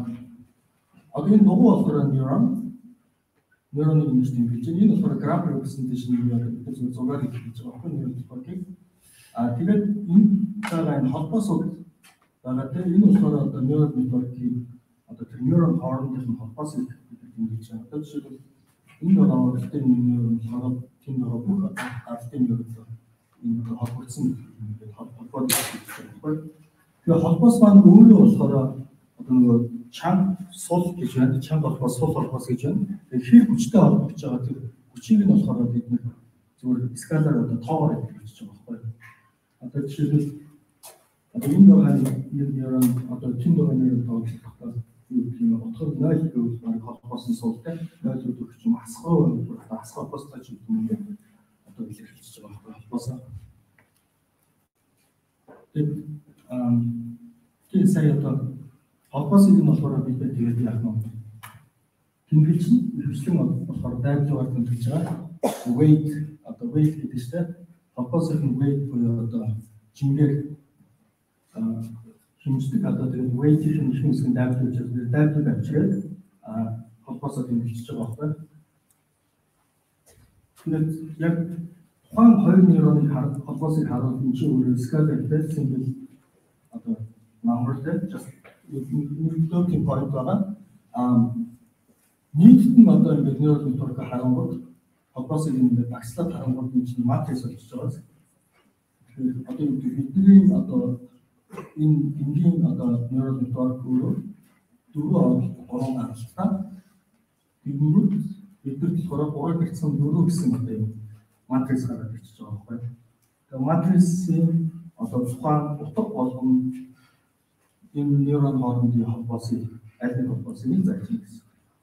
одоо энэ дугуй болохоор neuron neuron-ыг ингэж тэмдэглэж байна. Энэ болохоор graph representation гэдэг нэг зургаар хэлж байгаа байхгүй neural network-ийг. А тэгээд энэ цагаан энэ холбоосууд байгаа тийм энэ болохоор одоо neural network-ийн одоо тэр neuron хоорондын холбоосыг тэмдэглэж байна. Одоо жишээлбэл энэ бол оролтын нейрон болохоор тийм нэг бүх ардын нейрон энэ холбогдсон ингээд холбоод байна. Тэгээ холбоос маань өөрөө болохоор одоо нөгөө чанга сул гэж байна. Чанга холбоос сул холбоос гэж байна. Тэгээ хэр хүчтэй холбогдож байгаа тэр хүчийг нь болохоор бид нэг зүгээр скалаар одоо тоогоор хэлж байгаа байхгүй. Одоо жишээлбэл одоо энэ нөгөө нейрон одоо тийм нөгөө нейрон тоглоход юм утгаар нөл гэвэл баг холбоос нь суултай нөл өгөх юм асхаа асхаа холбоостой ч юм ингээд одоо илэрхийлж байгаа байхгүй холбоосоо. Тэгээд ам тийм сая одоо холбоосыг нь болохоор бид тэгээд яг нь тэмдэглэж хвчлэн болохоор дайвлуугаар тэмдэглэж байгаа. Weight одоо weight гэдэг чинь холбоосыг нь weight буюу одоо жингээр хэмждэг одоо тэгээд weight-ийн их хэсэг нь дайвлууж байгаа. Дайвлууг авчираад холбоосоо тэмдэглэж байгаа байхгүй. Тэгээд яг тухайн хоёр нейроны холбоосыг харуул энэ чинь өөрөө скалартай символ одоо numberтэй just нэг floating point байгаа. А нийтд нь одоо ингээд neural network харангууд холбоосыг ингээд багслаад харангууд энэ чинь матрикс болчихж байгаа. Тэгэхээр одоо бидний одоо энэ энгийн одоо neural network өөрөө дөрвөн гурван гаралтай. Тэгмүүд бид нар болохоор гурван гэрцэн дөрөв гэсэн одоо матрикс гараад ирчихэж байгаа байхгүй. Тэгээ матриксийн одоо тухайн утга болгон энэ нейрон хоорондын холбоосыг аль нэг холбоосыг зааж ирсэн.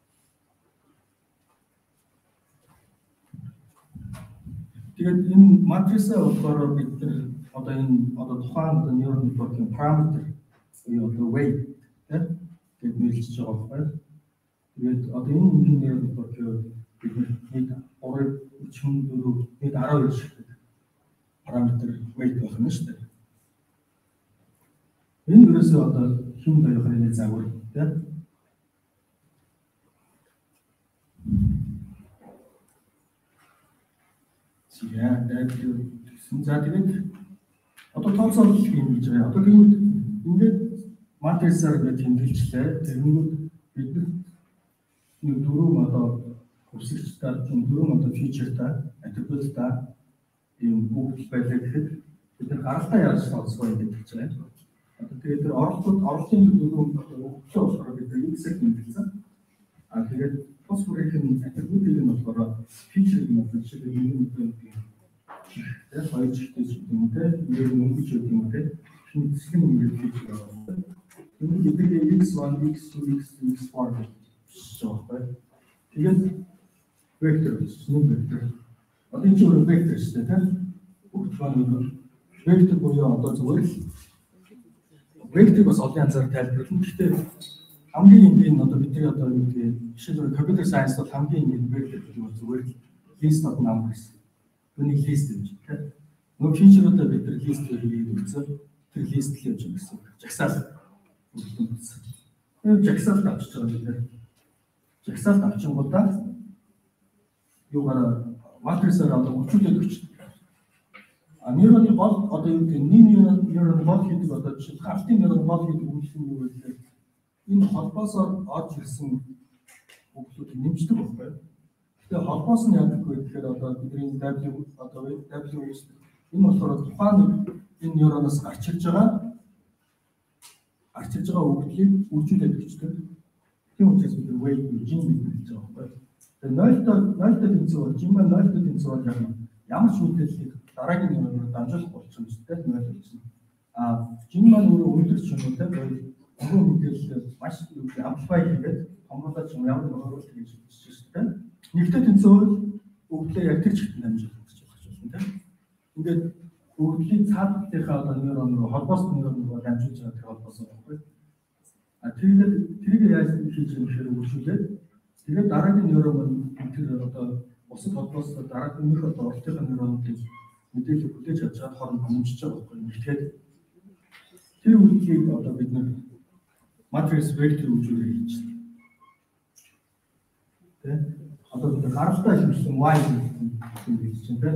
Тэгээд энэ матриксаа болохоор бид нар одоо энэ одоо тухайн одоо neural network-ийн параметр буюу одоо weight гэдэг нэрлэж байгаа байхгүй. Тэгээд одоо энэ үнгийн neural network-ийг бид нэг гурав чим дөрөв нэг арав гэж параметр weight байх нь шүү дээ. Энэ ерөөсөө одоо хин хоёрын загвар тийм. Яа дайвлуу гэсэн. За тэгээд одоо тооцоолол юм гэж байна. Одоо энэ ингээд матриксаар ингээд тэмдэглэжлээ. Тэрнүүд бид нэг дөрөв одоо хүсэгчтэй, дөрөв одоо фичертай, атрибуттай ийм бүгд байлаа гэхэд бид нар гаралтай яаж тооцох вэ гэж байна. Одоо тэгээд тэр оролтод оролтын дөрөв одоо өгчөө болохоор бид нар x-ийг тэмдэглэсэн. А тэгээд бос бүрийн атрибутыг нь болохоор фичерийг нь одоо жишээлбэл нэг нэг тэгээд хоёр чигтэй юм те нэг мөнгөж өгөх юм те шинжлэх нь ингээд хийж байгаа. Энэ бидний x one x two x three x four гэж байна. Тэгээд vector нэг vector. Одоо энэ чинь vector шүү дээ те. Бүгд маань vector буюу одоо зүгээр вектор бас олон янзаар тайлбарлана. Гэхдээ хамгийн энгийн одоо бидний одоо юу гэдэг жишээлбэл компьютер сайенс бол хамгийн энгийн вектор гэдэг нь зүгээр list of numbers. Үүний list гэж тийм. Нөгөө фичеруудаа бид тэр листээр хийгээд үзсэн. Тэр лист л явж байгаа гэсэн. Жагсаал үлдсэн. Энэ жагсаалд авчиж байгаа бид нэр. Жагсаалд авчингуудаа юугаар матрисаар одоо хүчтэй өгч. А нейроны бол одоо юу гэдэг нэг нейрон бол гэдэг одоо жишээ гартын нейрон бол гэдэг үгс нь юу вэ? Энэ холбоосоор орж ирсэн үгсүүд нэмждэг байхгүй. Тэгээ холбоос нь яадаг вэ гэхээр одоо бидний W одоо W энэ болохоор тухайн энэ нейроноос гарч ирж байгаа гарч ирж байгаа үгдлийг үржүүлээд өгчдөг. Тийм учраас бид wave gene гэж хэлж байгаа байхгүй. Тэгээ нойлтой нойлтой тэнцвэр gene маань нойлтой тэнцвэр яг ямар ч үйлдэлийг дараагийн нейроноор дамжуулах болчихсон шүү дээ нойл болсон. А gene маань өөрөө өндөр чимээтэй бол нөгөө мэдээлэл маш их амплифай хийгээд хамгаалаж ямар нэг өөрчлөлт хийж байгаа шүү дээ. Нэгтэй тэнцвэр үгдлээ яг тэр чигт дамжуулах гэж байна тийм. Ингээд өгдлийг цаадтынхаа одоо нейрон руу холбоос нейрон руу дамжуулж байгаа тэр холбоос байхгүй. А тэрийг тэрийг яаж хийж юм хэрэг үржүүлээд тэгээд дараагийн нейрон маань тэр одоо бусад холбоос дараагийн нөх одоо уртын нейронуудыг мэдээлэл хүлээж авч байгаа хооронд хэмжиж байгаа байхгүй. Тэгэхээр тэр үгдлийг одоо бид нэг матрикс вектор үржүүлэх хийж байна. Тэ одоо бид гаралтай хийсэн y гэж чинь тэ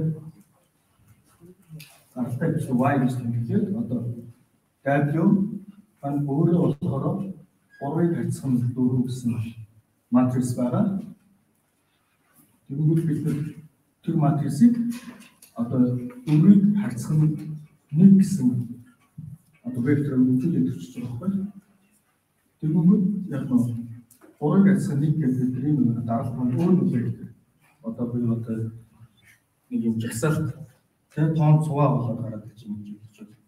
гаралтай хийсэн y гэж хэлээд одоо W ан өөрөө болохоор гурвыг харьцах нь дөрөв гэсэн матрикс байгаа. Тэгвэл бид тэр матрисыг одоо дөрвийг харьцах нь нэг гэсэн одоо вектор үржүүлээд өгч байгаа байхгүй. Тэгвэл яг нь гурвыг харьцах нэг гэдэг энэ дараалал маань өөр нэг вектор. Одоо би одоо нэг юм жагсаалт тэр тоон цугаа болоод гараад ирж байгаа юм гэж байна.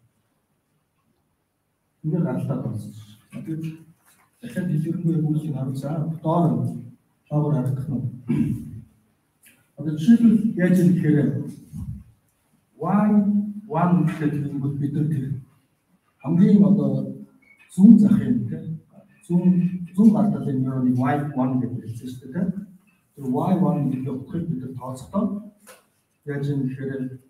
Ингээ гаралтаа болсон. Тэгээд дахиад дэлгэрэнгүй хүмүүсийг харуулсан. Доор доогоор харагдах нь. Одоо жишээлбэл яаж юм гэхээр y one гэдэг нь бид нар тэр хамгийн одоо зүүн захын тийм зүүн зүүн гарталын нейроныг y one гэж хэлсэн шүү дээ. Тэр y one гэдэг утгыг бид нар тооцохдоо яаж юм гэхээр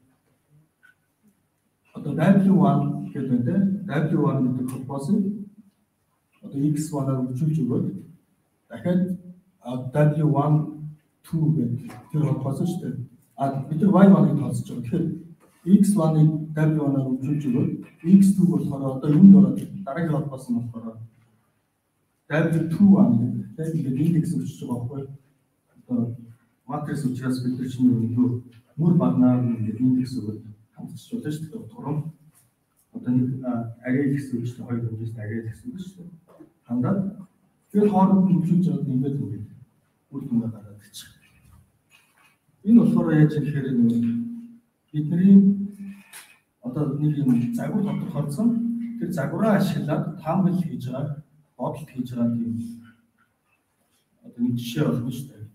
одоо W one гэдэг нь W one гэдэг холбоосыг одоо X one-аар үржүүлж өгөөд дахиад W one two гэдэг тэр холбоос шүү дээ. А бид нар Y one-ыг тооцож байгаа. Тэгэхээр X one-ыг W one-аар үржүүлж өгөөд X two болохоор одоо юунд ороод дараагийн холбоос нь болохоор W two one гэдэг тэгээд индекс өчөж байгаа байхгүй. Одоо матрикс учраас бид нар чинь юу мөр багнаар ингээд индекс өгөөд хамтч болно шүү дээ. Турам одоо нэг арray гэсэн үг шүү дээ. Хоёр хэмжээс арray гэсэн үг шүү дээ. Хандаад тэр хооронд нь үржүүлж байгаа нэмээд үгүй. Үр дүнгээ гаргаад ичих. Энэ болохоор яаж юм гэхээр бидний одоо нэг юм загвар тодорхойлсон тэр загвараа ашиглаад таамаглал хийж байгаа, бодолт хийж байгаа тийм одоо нэг жишээ болно шүү дээ.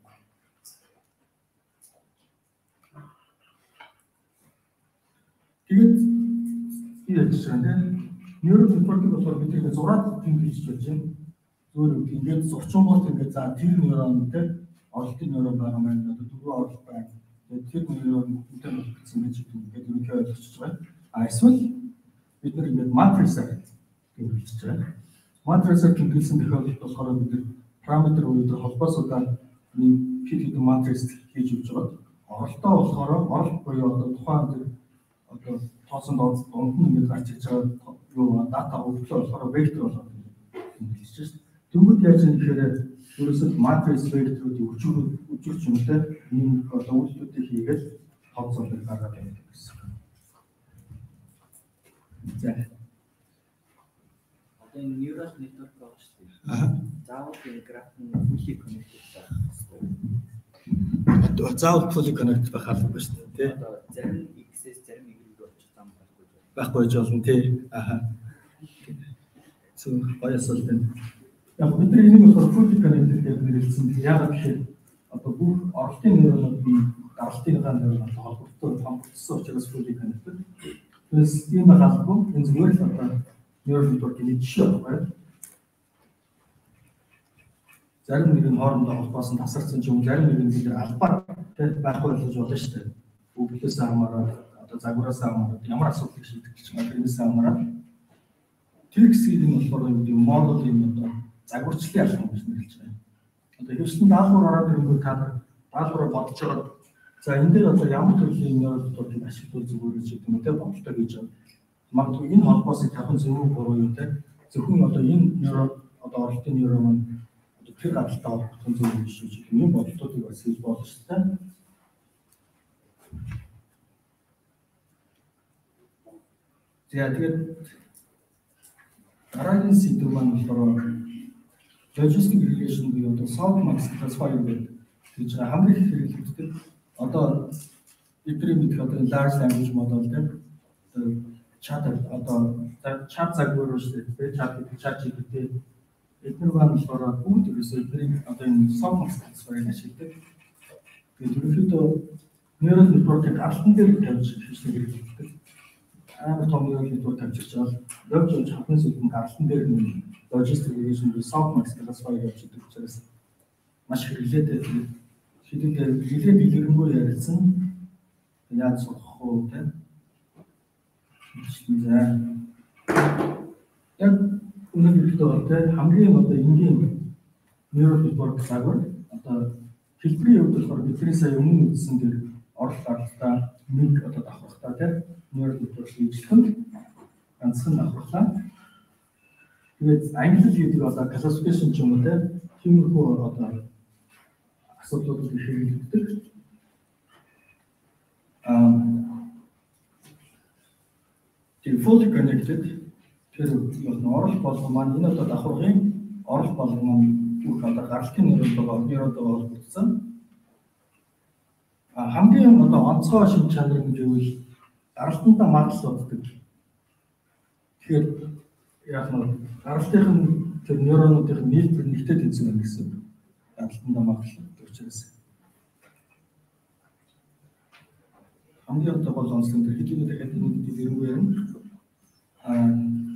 Тэгээд энэ яаж байна те? Нейрон нэтворкийг болохоор бид нэг зураад тэмдэглэж байж байна. Зүгээр үг ингээд зурчин бот ингээд за тэр нейрон те оролтын нейрон байгаа маань одоо дөрвөн оролт байна. Тэгээд тэр нейрон интернет гэсэн гэж ингээд ерөнхий ойлгож байгаа. А эсвэл бид нар ингээд матрисаар тэмдэглэж байгаа. Матрисаар тэмдэглэсэн тохиолдолд болохоор бид нар параметр буюу холбоосуудаа нэг хэд хэдэн матрис хийж өгч байгаа. Оролтоо болохоор оролт буюу одоо тухайн тэр одоо тооцоонд донд нь ингээд гарч иж байгаа юу дата өгдлөө болохоор вектор болоод тэмдэглэж байна. Тэгвэл яаж юм гэхээр ерөөсөө матрис векторуудыг өчүүр өчүүрч юмтай ийм одоо үйлдэлүүдийг хийгээд тооцоолыг гаргаад байна гэсэн. За. Одоо энэ neural network байгаа шүү дээ. Аа. Заавал энэ граф нь fully connected байх хэрэгтэй. Заавал fully connected байх албагүй шүү дээ, тий. Одоо зарим X-с зарим Y-г очих зам байхгүй. Байхгүй ч болно тий. Аа. Зөв баясал тань. Яг бидний энийг болохоор fully connected гэж нэрлэсэн. Яг тэгэхээр одоо бүх оролтын нейронуудын даралтынхаа нейронууд холбогдсон хамтсан учраас fully connected. Тэгээс ийм албагүй энэ зүгээр л одоо neural network-ийн жишээ байна. Зарим нэг нь хоорондоо холбоосон тасарсан ч юм, зарим нэг нь бид албаар байхгүй болгож болно шүү дээ. Өвлөөс хамаараад, одоо загвараас хамаараад ямар асуудлыг шийдэх гэж байна тэрнээс хамаараад тэр хэсгийг нь болохоор юу гэдэг модуль юм одоо загварчлалын алхам гэж нэрлэж байна. Одоо хэвшин даалгавар ороод ирэнгүүт та нар даалгавраа бодож байгаа. За энэ дээр одоо ямар төрлийн neural network-ийг ашиглах зүгээр гэж гэдэг нь тэ бодлоо гэж байна. Магадгүй энэ холбоосыг тавхан зөвхөн буруу юм тэ. Зөвхөн одоо энэ neural одоо оролтын neuron маань одоо тэр гадалтаа оролцох зөв биш шүү гэж юм бодлуудыг бас хийж болно шүү дээ. За тэгээд дараагийн сэдв маань болохоор logistic regression буюу одоо softmax classifier гэж хамгийн их хэрэглэгддэг. Одоо бидний мэдэх одоо large language model дээр чат одоо чат загвар шүү дээ. Чат чат джи пи ти эдгээр маань болохоор бүгд ерөөсөө эдгээр одоо энэ softmax classifier-ыг ашигладаг. Тэгээд ерөнхийдөө neural network-ийг алтан дээр тавьж хэрэглэдэг. Амар том neural network тавьчих жаал явж явж хатан сүлбэн алтан дээр нь logistic regression буюу softmax classifier явж идэг учраас маш хэрэглээтэй. Хэдийгээр нэлээд дэлгэрэнгүй ярилцсан яаж сурах уу гэдэг. За яг өнөөдөр тэ хамгийн одоо энгийн neural network загвар одоо хэлбэрийн хувьд болохоор бидний сая өмнө үзсэн дээр орол гаралтаа нэг одоо давхрахтаа тэ neural network-ийг ижилхэнд ганцхан давхарлаа. Тэгээд англи гэдэг одоо classification ч юм уу тэ тиймэрхүү одоо асуудлууд их хэрэглэгддэг. Аа тэр fully connected тэр яг орол болгон маань энэ одоо давхаргын орол болгон маань бүх одоо гаралтын нэрээр нэрээр холбогдсон. А хамгийн одоо онцгой шин чанар гэж үйл гаралтандаа магадлалууддаг. Тэгэхээр яг нь гаралтын тэр нейронуудын нийлбэр нэгтэй тэнцвэр байна гэсэн гаралтандаа магадлалууддаг учраас хамгийн одоо гол онцлог тэр хэдийгээр дахиад нэг гэдэг хэрэггүй юм. Аа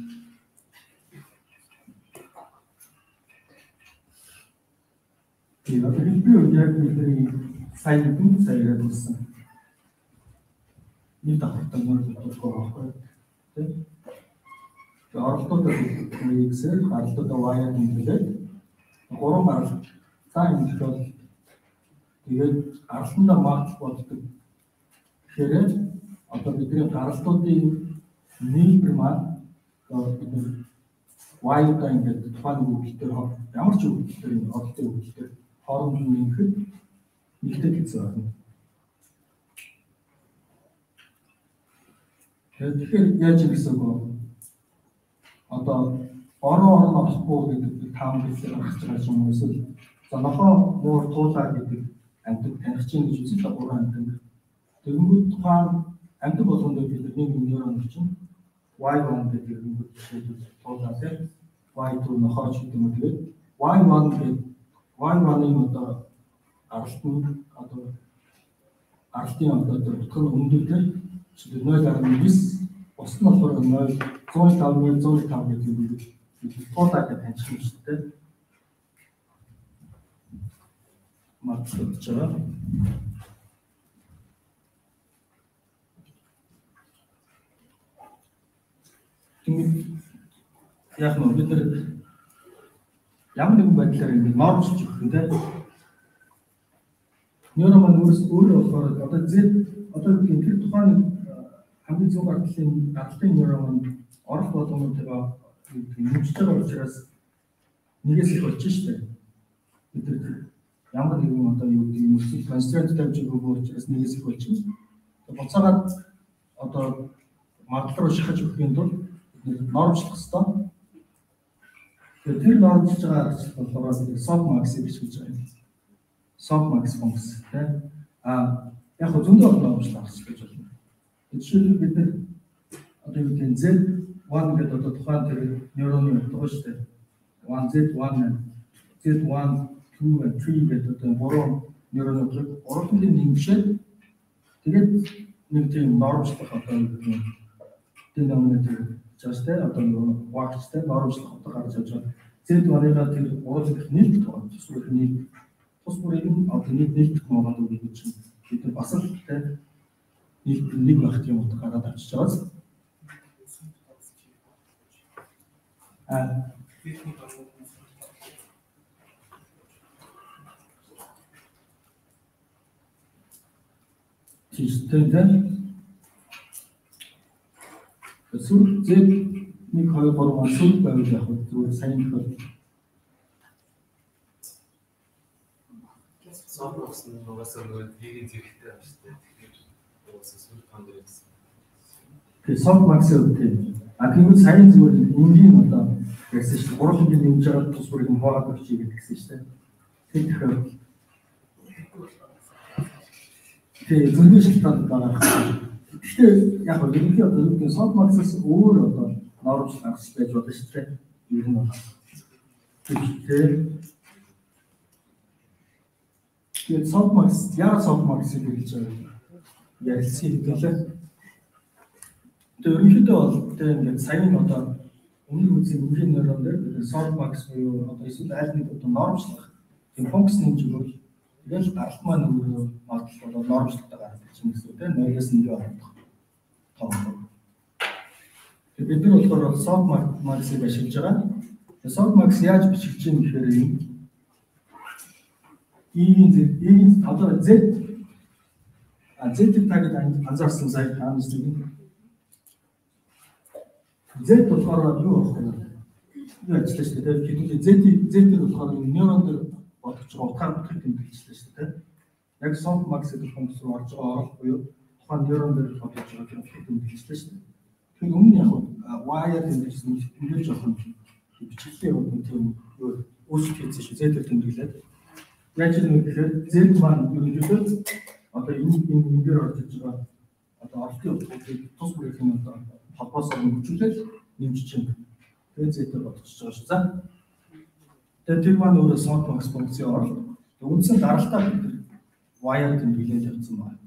тийм одоо хэлбэр яг бидний сайн дүн сайраад болсон. Нэг давхартай нөр бодгоо авахгүй тийм. Тэгээд оролдоод нэгсээр гаралтад ваяа хэмжээд гурван гарал цаа хэмжиж бол тэгээд гаралтандаа магадлал боддог. Тэгэхээр одоо бидний гаралтуудын нийлбэр маань одоо бид ваяа ингээд тухайн үгтэй ямар ч үгтэй оролтын үгтэй хооронд нь нэхэд нэгтэй гэсэн байна. Тэгэхээр яаж юм гэсэн үг одоо орон орон олохгүй гэдэг таам хэлээр гарч байгаа юм эсвэл за нохоо муур туулаа гэдэг амьд таних чинь гэж үзэл гурван амьд. Тэгэнгүүт тухайн амьд болгонд бид нэг нейрон чинь Y one гэдэг нэг жишээлбэл туулаа тийм Y two нохоо ч гэдэг юм тэгээд Y one гэдэг Y one-ын одоо гаралтын одоо гаралтын одоо утгын өндөрлөлт чинь нуль гаруй девять бус нь болохоор нуль зуун тавь зуун тавь гэдэг нь туулаа гэж таньчих юм шүү дээ. Магадлалч байгаа. Яг нь бид нар ямар нэгэн байдлаар ингэ нормчлж өгөх юм те. Нейрон маань өөрөө болохоор одоо Z одоо тэр тухайн хамгийн зөв гаргалын гаргалын нейрон маань орох болгоомжтойгоо нэмж байгаа учраас нэгээс их болж штэ. Бид нар ямар нэгэн одоо юу гэдэг нь өсөлт констрейнт тавьж өгөх учраас нэгээс их болж байна. Буцаагаад одоо магадлал руу шахаж өгөхийн тулд бид нормчлох хэрэгтэй. Тэр нормчлж байгаа ажил болохоор softmax гэж хэлж байгаа юм. Softmax функц тийм а яг хөө зөндөө нормчлах гэж байна. Жишээлбэл бид нар одоо юу гэдэг Z one гэдэг одоо тухайн тэр нейроны утга шүү дээ. one Z one Z one two and three гэдэг одоо гурван нейроны утгыг уралдын нэмшээд тэгээд нэг тийм нормчлах одоо юу гэдэг нь динамик чаштай одоо нөгөө хуваагчтай нормчлох утга гарч явж байгаа. Z варига тэр уулах нийт тус бүрийн нийт тус бүрийн одоо нийт нийт монгол үг гэж бид бас л тэ нийт нэг байх юм утга гараад авчиж байгаа. А системтэй сүр Z нэг хоёр гурван сүр байвал яг зүгээр сайн их бол Softbox нь угаасаа нөгөө хийгийн зэрэгтэй байна шүү дээ. Тэгэхээр угаасаа сүр кондрэкс. Тэгээ Softbox гэдэг. А тэгвэл сайн зүгээр энгийн одоо гэсэн чинь гурван хингийн нэмж байгаа тус бүрийг хаваад өгчий гэсэн шүү дээ. Тэгэхээр тэгээ зөвхөн шалтгаан байгаа. Гэхдээ яг нь ерөнхий одоо юу Softbox-аас өөр одоо нормч гаргаж байж болно шүү дээ. Ер нь бол. Тэгэхээр тэгээд Softbox яа Softbox-ийг хэлж байгаа ярилцсан хэвлээ. Тэгээд ерөнхийдөө бол тэгээд ингээд саяны одоо өмнө үзсэн үнгийн нөрөн дээр Softbox буюу одоо эсвэл аль нэг одоо нормчлах тийм функцийн жигүүл тэгэл гаралт маань өөрөө модал бол нормчлалтаа гаргаж ирсэн гэсэн үг тийм ноёроос нэг орох том. Тэгээд бид нар болохоор Softbox-ыг ашиглаж байгаа. Softbox яаж бичиж чинь гэхээр юм ийм ийм одоо Z а Z-ийг тагд анзаарсан сая хаанаас нэг Z болохоор юу болох вэ? Юу ажиллаж шүү дээ. Тэгэхээр Z Z-ийг болохоор нейрон дээр бодож байгаа утгаар бүтгэх юм хэлжлээ шүү дээ. Яг Softbox гэдэг функц руу орж байгаа орол буюу тухайн нейрон дээр бодож байгаа юм хэлжлээ шүү дээ. Тэгэхээр өмнө яг wire тэмдэглэсэн ингээд жоох юм бичлээ юм тийм юу үүсгэж хийсэн шүү. Z-ээр тэмдэглээд яаж юм гэхээр Z маань ерөнхийдөө одоо энэ энэ дээр орж иж байгаа одоо оролтын утгыг тус бүрэх юм одоо холбоос хөгжүүлээд нэмж чинь тэгээд Z-ээр бодчихж байгаа шүү. За тэгээд тэр маань өөрөө Softbox функцийн оролт. Үндсэн даралтаа бид wire тэмдэглээд явсан байна.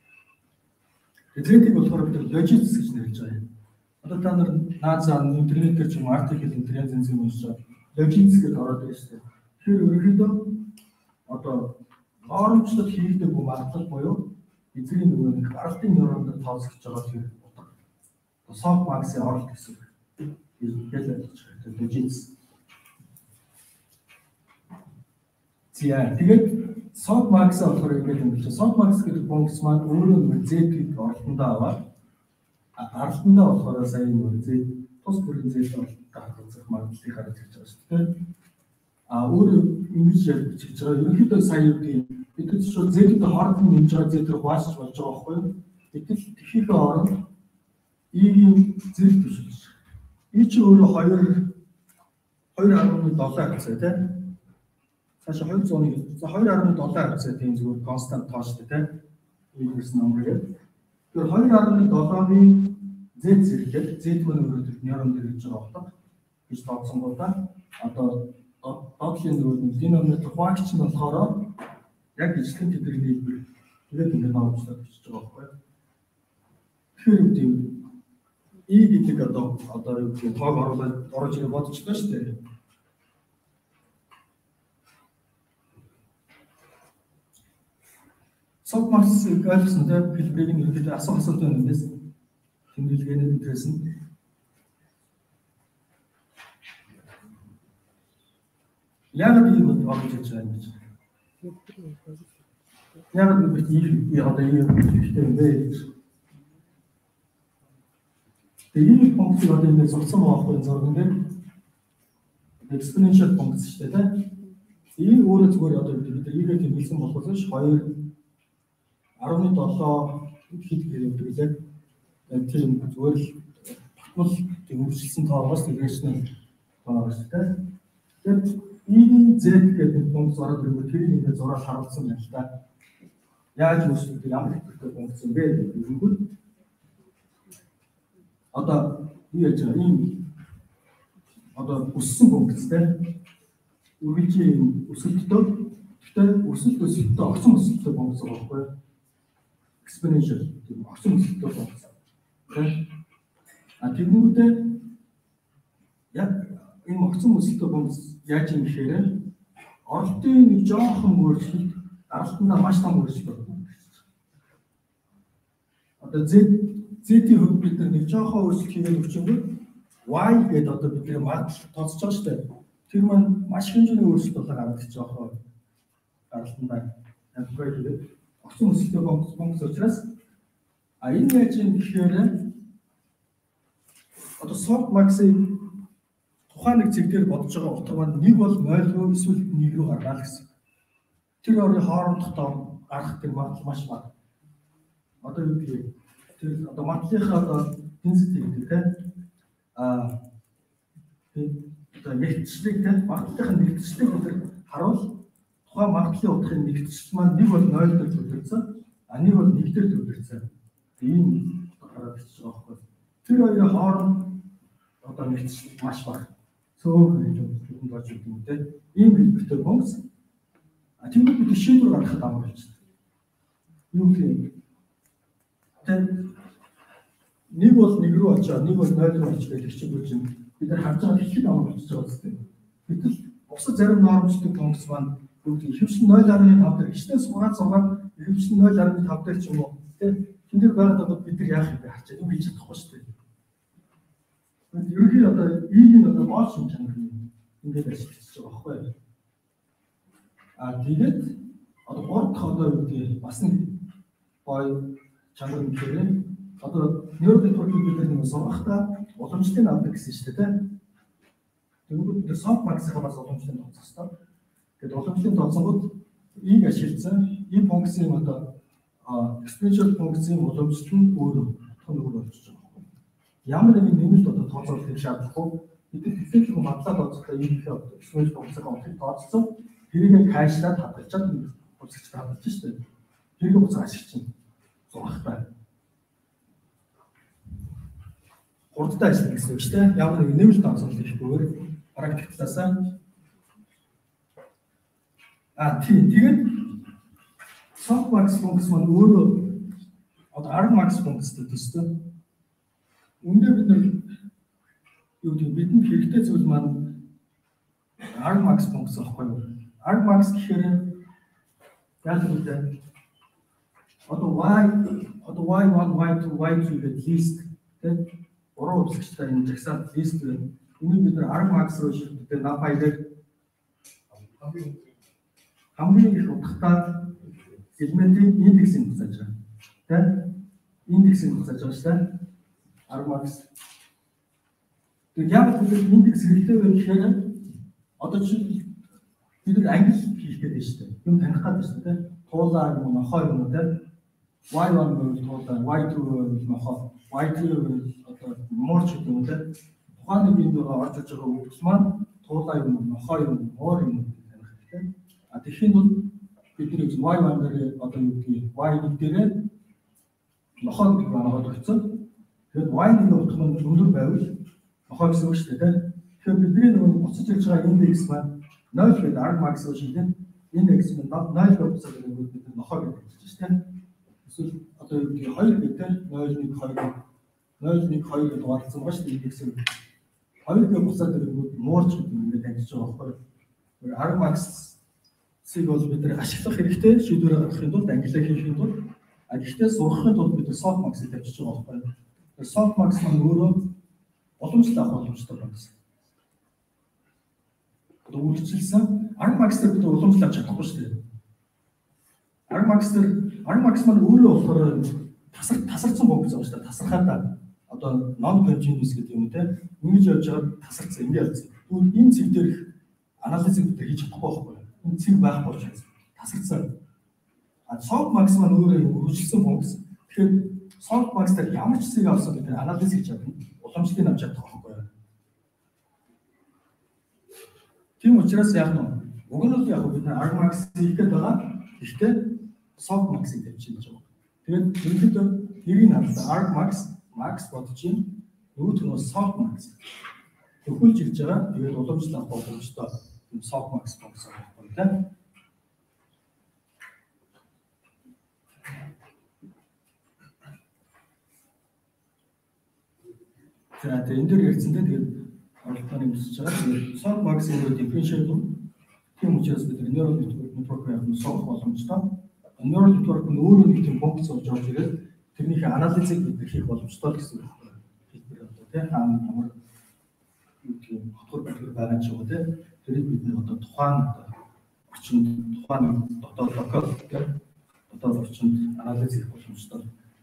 Z-ийг болохоор бид logics гэж нэрлэж байгаа юм. Одоо та нар наазаа интернетээр ч юм артикл интернет зэнзэн уншиж logics гэж ороод байна шүү дээ. Тэгэхээр ерөнхийдөө одоо хоромчлол хийгдэг бүх магадлал буюу эзний нөгөө нэг гаралтын нейронд тооцогдож байгаа тэр утга. Softbox-ийн оролт гэсэн үг. Хэлээд байгаа logics. Зя тэгээд Softbox-аа болохоор ингэж юм байна. Softbox гэдэг функц маань өөрөө нэг Z-ийг оролтондоо аваад аралтандаа болохоор сая нэг Z тус бүрийн Z оролттой хадгалах магадлалыг гаргаж ирж байгаа шүү дээ. А өөр ингэж ярьж байгаа ерөнхийдөө сая юу гэдэг бид ч шүү Z-д хооронд нь нэмж байгаа Z-ийг хуваалцж болж байгаа байхгүй юу? Гэтэл тэхийг оронд E-ийн Z төшөлж. E чи өөрөө хоёр хоёр арван долоо хавцаа тийм. Цаашаа хоёр зуны за хоёр арван долоо хавцаа тийм зүгээр констант тооштой тийм. E-гээс номер. Тэгэхээр хоёр арван долооны Z зэрэглэл Z маань өөрөө нейрон дээр хийж байгаа утга гэж тооцсон гоо та. Одоо Одлийн нөгөө деноминатор хуваагч нь болохоор яг ижлэн тэдний нийлбэр тэгээд ингээд наавчлаад бичиж байгаа байхгүй. Тэгэхээр юу тийм E гэдэг одоо одоо юу тийм тоог оруулаад орж ирээ бодчихлоо шүү дээ. Softbox-ыг ойлгосон дээр хэлбэрийг нь ерөнхийдөө асуух асуулт байна юм дээс. Тэмдэглэгээний интерес нь яг ийм олж хийж байгаа юм гэж. Яг бид ийм одоо ийм хэрэгтэй юм бэ гэж. Тэгээд энэ функцийг одоо ингэ зурсан байгаа байхгүй зурган дээр exponential функц шүү дээ. Энэ өөрөө зүгээр одоо бид ийгээ тэмдэглэсэн болохоос ш хоёр арван долоо хэд гэр өгдөглээ. Тэр зүгээр л батмал тэмүүлсэн тоогоос тэгэрсэн тоо шүү дээ. Тэгээд E-ийн Z гэдэг функц ороод ирвэл тэрийг ингээд зураад харуулсан байна л да. Яаж үүсвэ ямар хэлбэртэй функц юм бэ гэвэл одоо юу яаж байгаа ийм одоо өссөн функцтэй үргэлжийн өсөлттэй гэхдээ өсөлт өсөлттэй огцон өсөлттэй функц байгаа байхгүй exponential тийм огцон өсөлттэй функц. А тэгмүүдээ яг энэ могцсон өсөлтөө бомс яаж юм гэхээр оролтын нэг жоохон өөрчлөлт даралтандаа маш том өөрчлөлт байна. Одоо Z Z-ийн хувьд бид нэг жоохон өөрчлөлт хийгээд өчөнгөө Y гэдэг одоо бидний магадлал тооцож байгаа шүү дээ. Тэр маань маш хэмжээний өөрчлөлт болоо гаргаж жоохон даралтандаа амплифай хийгээд огцон өсөлтөө бомс бомс учраас а энэ яаж юм гэхээр одоо soft max-ийн тухайн нэг зэг дээр бодож байгаа утга маань нэг бол ноль руу эсвэл нэг рүү гаргана гэсэн. Тэр хоёрын хоорондох том гарах тэр магадлал маш бага. Одоо юу гэхээр тэр одоо матлынхаа одоо density гэдэг тийм а одоо нэгтчлэг тийм магадлалын нэгтчлэг гэдэг харуул тухайн магадлалын утгын нэгтчлэл маань нэг бол ноль дээр төвлөрсөн, а нэг бол нэг дээр төвлөрсөн. Ийм гараад ирж байгаа байхгүй. Тэр хоёрын хооронд одоо нэгтчлэг маш бага. Сөөх гэж юм болж байгаа юм тийм. Ийм хэлбэртэй бомс. А тийм үед шийдвэр гаргахад амар болчихсон. Юу гэхээр тэг нэг бол нэг рүү очоо, нэг бол ноль руу очиж гэдэг чинь үгүй чинь бид нар харж байгаа ихэд амар болчихж байгаа үстэй. Гэтэл бусад зарим нормчдын бомс маань бүгд ихэвчлэн ноль гаруй тав дээр ихтэй сураад сураад ихэвчлэн ноль гаруй тав дээр ч юм уу тийм. Тэн дээр байгаад одоо бид нар яах юм бэ харчаа юм хийж чадахгүй шүү дээ. Ерөнхийдөө одоо ийм одоо боол шинж чанар юм ингээд ашиглаж байгаа байхгүй. А тэгээд одоо гурав дахь одоо юу гэдэг бас нэг гоё чанар юм хэрэг одоо нейронетворк бид нэг сургахтаа уламжлалыг авдаг гэсэн шүү дээ тийм. Тэгвэл бид soft max-ыг бас уламжлалыг тооцох хэрэгтэй. Тэгээд уламжлалыг тооцсонгууд ийг ашигласан ийм функцийн одоо exponential функцийн уламжлал нь өөрөө тоног болж байгаа. Ямар нэгэн нэмэлт одоо тооцоолохыг шаардлагагүй. Бид differential матлаа тооцохдоо ийм их exponential функцийн онцлог тооцсон. Тэрийг кайшлаад хадгалчаад үзэгч хадгалж шүү дээ. Тэрийг буцаа ашиглаж зурхтай. Хурдтай ажиллах гэсэн үг шүү дээ. Ямар нэгэн нэмэлт тооцоолол хийхгүйгээр практик талаасаа а тийм тэгээд soft max функц маань өөрөө одоо arg max функцтэй төстэй. Үүндээ бид нар юу гэдэг бидэнд хэрэгтэй зүйл маань arg max функц аахгүй юу? Arg max гэхээр яг үүтэй одоо y одоо y one y two y three гэдэг list тэгээд гурван үзэгчтэй энэ жагсаалт лист байна. Энийг бид нар arg max руу шилжүүлдэг NumPy дээр хамгийн их утгатай элементийн индексийг буцааж байгаа. Тэ? Индексийг буцааж байгаа шүү дээ. arg max. Тэгээд яг бид индекс хэрэгтэй байх гэхээр одоо чи бид нар англи хийх гэдэг шүү дээ. Юм таних гэдэг шүү дээ. Туулаа юм нохоо юм дээ. y one гэвэл туулаа, y two гэвэл нохоо, y three гэвэл одоо морч гэдэг юм дээ. Тухайн нэг юм орж иж байгаа үгс маань туулаа юм, нохоо юм, моор юм таних хэрэгтэй. А тэгэхээр бол бидний y one дээр одоо юу гэдгийг y нэг дээрээ нохоо гэдэг банаад өгсөн. Тэгээд y нэг утга нь өндөр байвал нохоо гэсэн үг шүү дээ. Тэгэхээр бидний нөгөө буцаж ирж байгаа индекс маань ноль гэдэг arg max руу шилжээд индекс нь ноль руу буцаад ирэнгүүт бид нохоо гэж хэлж шүү дээ. Эсвэл одоо юу гэдгийг хоёр гэдэг ноль нэг хоёр ноль нэг хоёр гэдэг баталсан байгаа шүү дээ индекс нь. хоёр гэж буцаад ирэнгүүт муурч гэдэг юм ингээд ажиллаж байгаа байхгүй. arg max-ыг бол бид нэр ашиглах хэрэгтэй шийдвэрээ гаргахын тулд ангилаа хийхин тулд а гэхдээ сурахын тулд бид soft max-ыг тавьчих байгаа байхгүй. Soft max маань өөрөө уламжлалт авах боломжтой байна. Одоо үргэлжилсэн arg max дээр бид уламжлал авч чадахгүй шүү дээ. arg max дээр arg max маань өөрөө болохоор тасар тасарсан функц байгаа шүү дээ. Тасархаад одоо non continuous гэдэг юм те ингэж явж байгаа тасарсан ингэ явсан. Тэгвэл энэ цэг дээр анализыг бид хийж чадахгүй байхгүй. Энэ цэг байхгүй учраас тасарсан. А soft max маань өөрөө үргэлжилсэн функц. Тэгэхээр soft max дээр ямар ч цэг авсан бид анализ хийж чадна. Уламжлалыг авч чадах байхгүй. Тийм учраас яг нь уг нь бол яг бид нар arg max хийх гээд байгаа. Гэхдээ soft max-ийг тавьчих гэж байгаа. Тэгээд ерөнхийдөө нэрийг хадгалсан arg max max бодож юм. Нөгөөх нь soft max. Төхүүлж ирж байгаа. Тэгээд уламжлал авах боломжтой юм soft max функц байна тийм. За тэгээд энэ дээр ярьсан тийм тэгээд орлогыг өсөж байгаа. Тэгээд softmax өөрөө differentiable. Тийм учраас бид neural network явах нь сонгох боломжтой. Neural network нь өөрөө нэг тийм функц болж орж ирээд тэрнийхээ анализыг бид хийх боломжтой гэсэн үг байна. Хэлбэр одоо тийм хаана ямар юу тийм хотгор бүлгэр байгаа ч юм уу тийм тэрийг бид нэг одоо тухайн орчинд тухайн дотоод локал тийм дотоод орчинд анализ хийх боломжтой.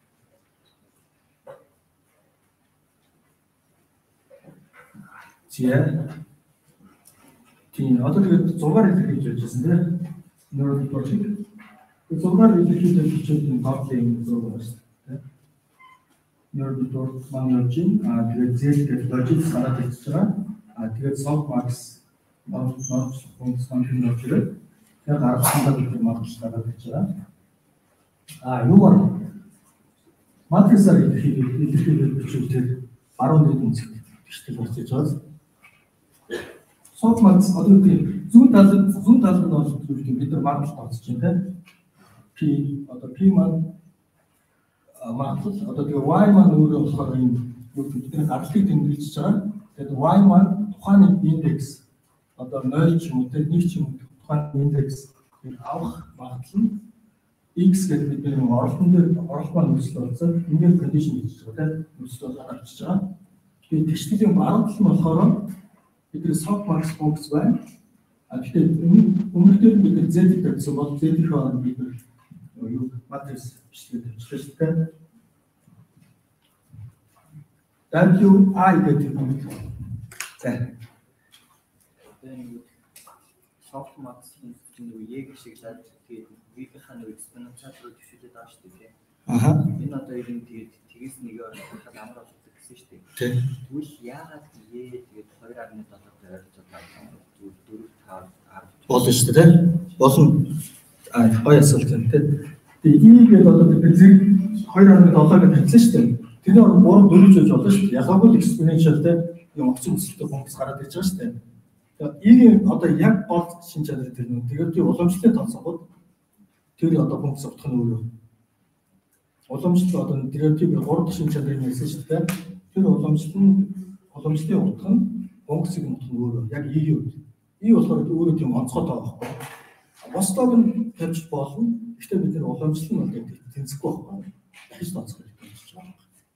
Зэ тийм одоо тэгээд зургаар илэрхийлж байж байсан тийм neural network. Зургаар илэрхийлж хичээлд нь Kotlin зураг байна шүү дээ. Neural network маань явж байна. Аа тэгээд Z гэдэг logic санаад ирчихэж байгаа. Аа тэгээд softmax нот нот функц функшн явж ирээд яг аргасандаа бид матрix гаргаад ирж байгаа. Аа юугаар матрисаар илэрхийлж илэрхийлж бичүүлээд баруун дэд үнцэгт бичтэл болчихж байгаа. Softmax одоо тийм зүүн талд зүүн талд нь бол бид нар матрix тооцож байна тийм. P одоо P маань матрix одоо тэгээ Y маань өөрөө болохоор юм бидний гаргалыг тэмдэглэж байгаа. Тэгээд Y маань тухайн индекс одоо ноль ч юм уу тэгээд нэг ч юм тухайн индекс авах магадлал нь X гэдэг бидний орлогон дээр орлого маань нөхцөл болсон. Ингээд кондишн хийж байгаа тийм нөхцөл болоод авчиж байгаа. Тэгээд тэгшлийн баруун тал нь болохоор бидний softmax функц байна. А тэгэхээр өмнөх дээр бид Z гэсэн бол Z-ийн хооронд бид юу матрix бичлэг тавьчихсан шүү дээ. W I гэдэг юм. За. Softmax-ийн нэг шиг лад тэгээд вебийнхаа нэг экспоненциал руу төвшүүлээд байгаа шүү дээ. Аха. Энэ одоо ер нь тэгээд тэгээс нэг ойлгоход амар болдог гэсэн шүү дээ. Тийм. Тэгвэл яагаад ээ тэгээд хоёр арны долоо тавьж байгаа зүйл дөрөв тав болно шүү дээ тийм. Болно. А хоёр асуулт байна тийм. Тэгээд E гэдэг одоо бид зэрэг хоёр арны долоо гэж хэлсэн шүү дээ. Тэрний орон гурав дөрвж байж болно шүү дээ. Ялгаагүй экспоненциал тийм юм оцсон өсөлтөй функц гараад ирж байгаа шүү дээ. Тэгээд одоо яг гол шин чанар тэр нь тэгээд уламжлалын тооцоогод тэр одоо функц утга нь өөрөө. Уламжлал одоо дериватив гурав дахь шин чанарын хэлсэн шүү дээ. Тэр уламжлал уламжлалын утга нь функцийн утга нь өөрөө. Яг E юу. E болохоор өөрөө тийм онцгой тоо байхгүй. Босдоо нь тавьж болно. Гэхдээ бид нэр уламжлал нь бол тэнцэхгүй байхгүй. Дахиж тооцох хэрэгтэй болж байгаа.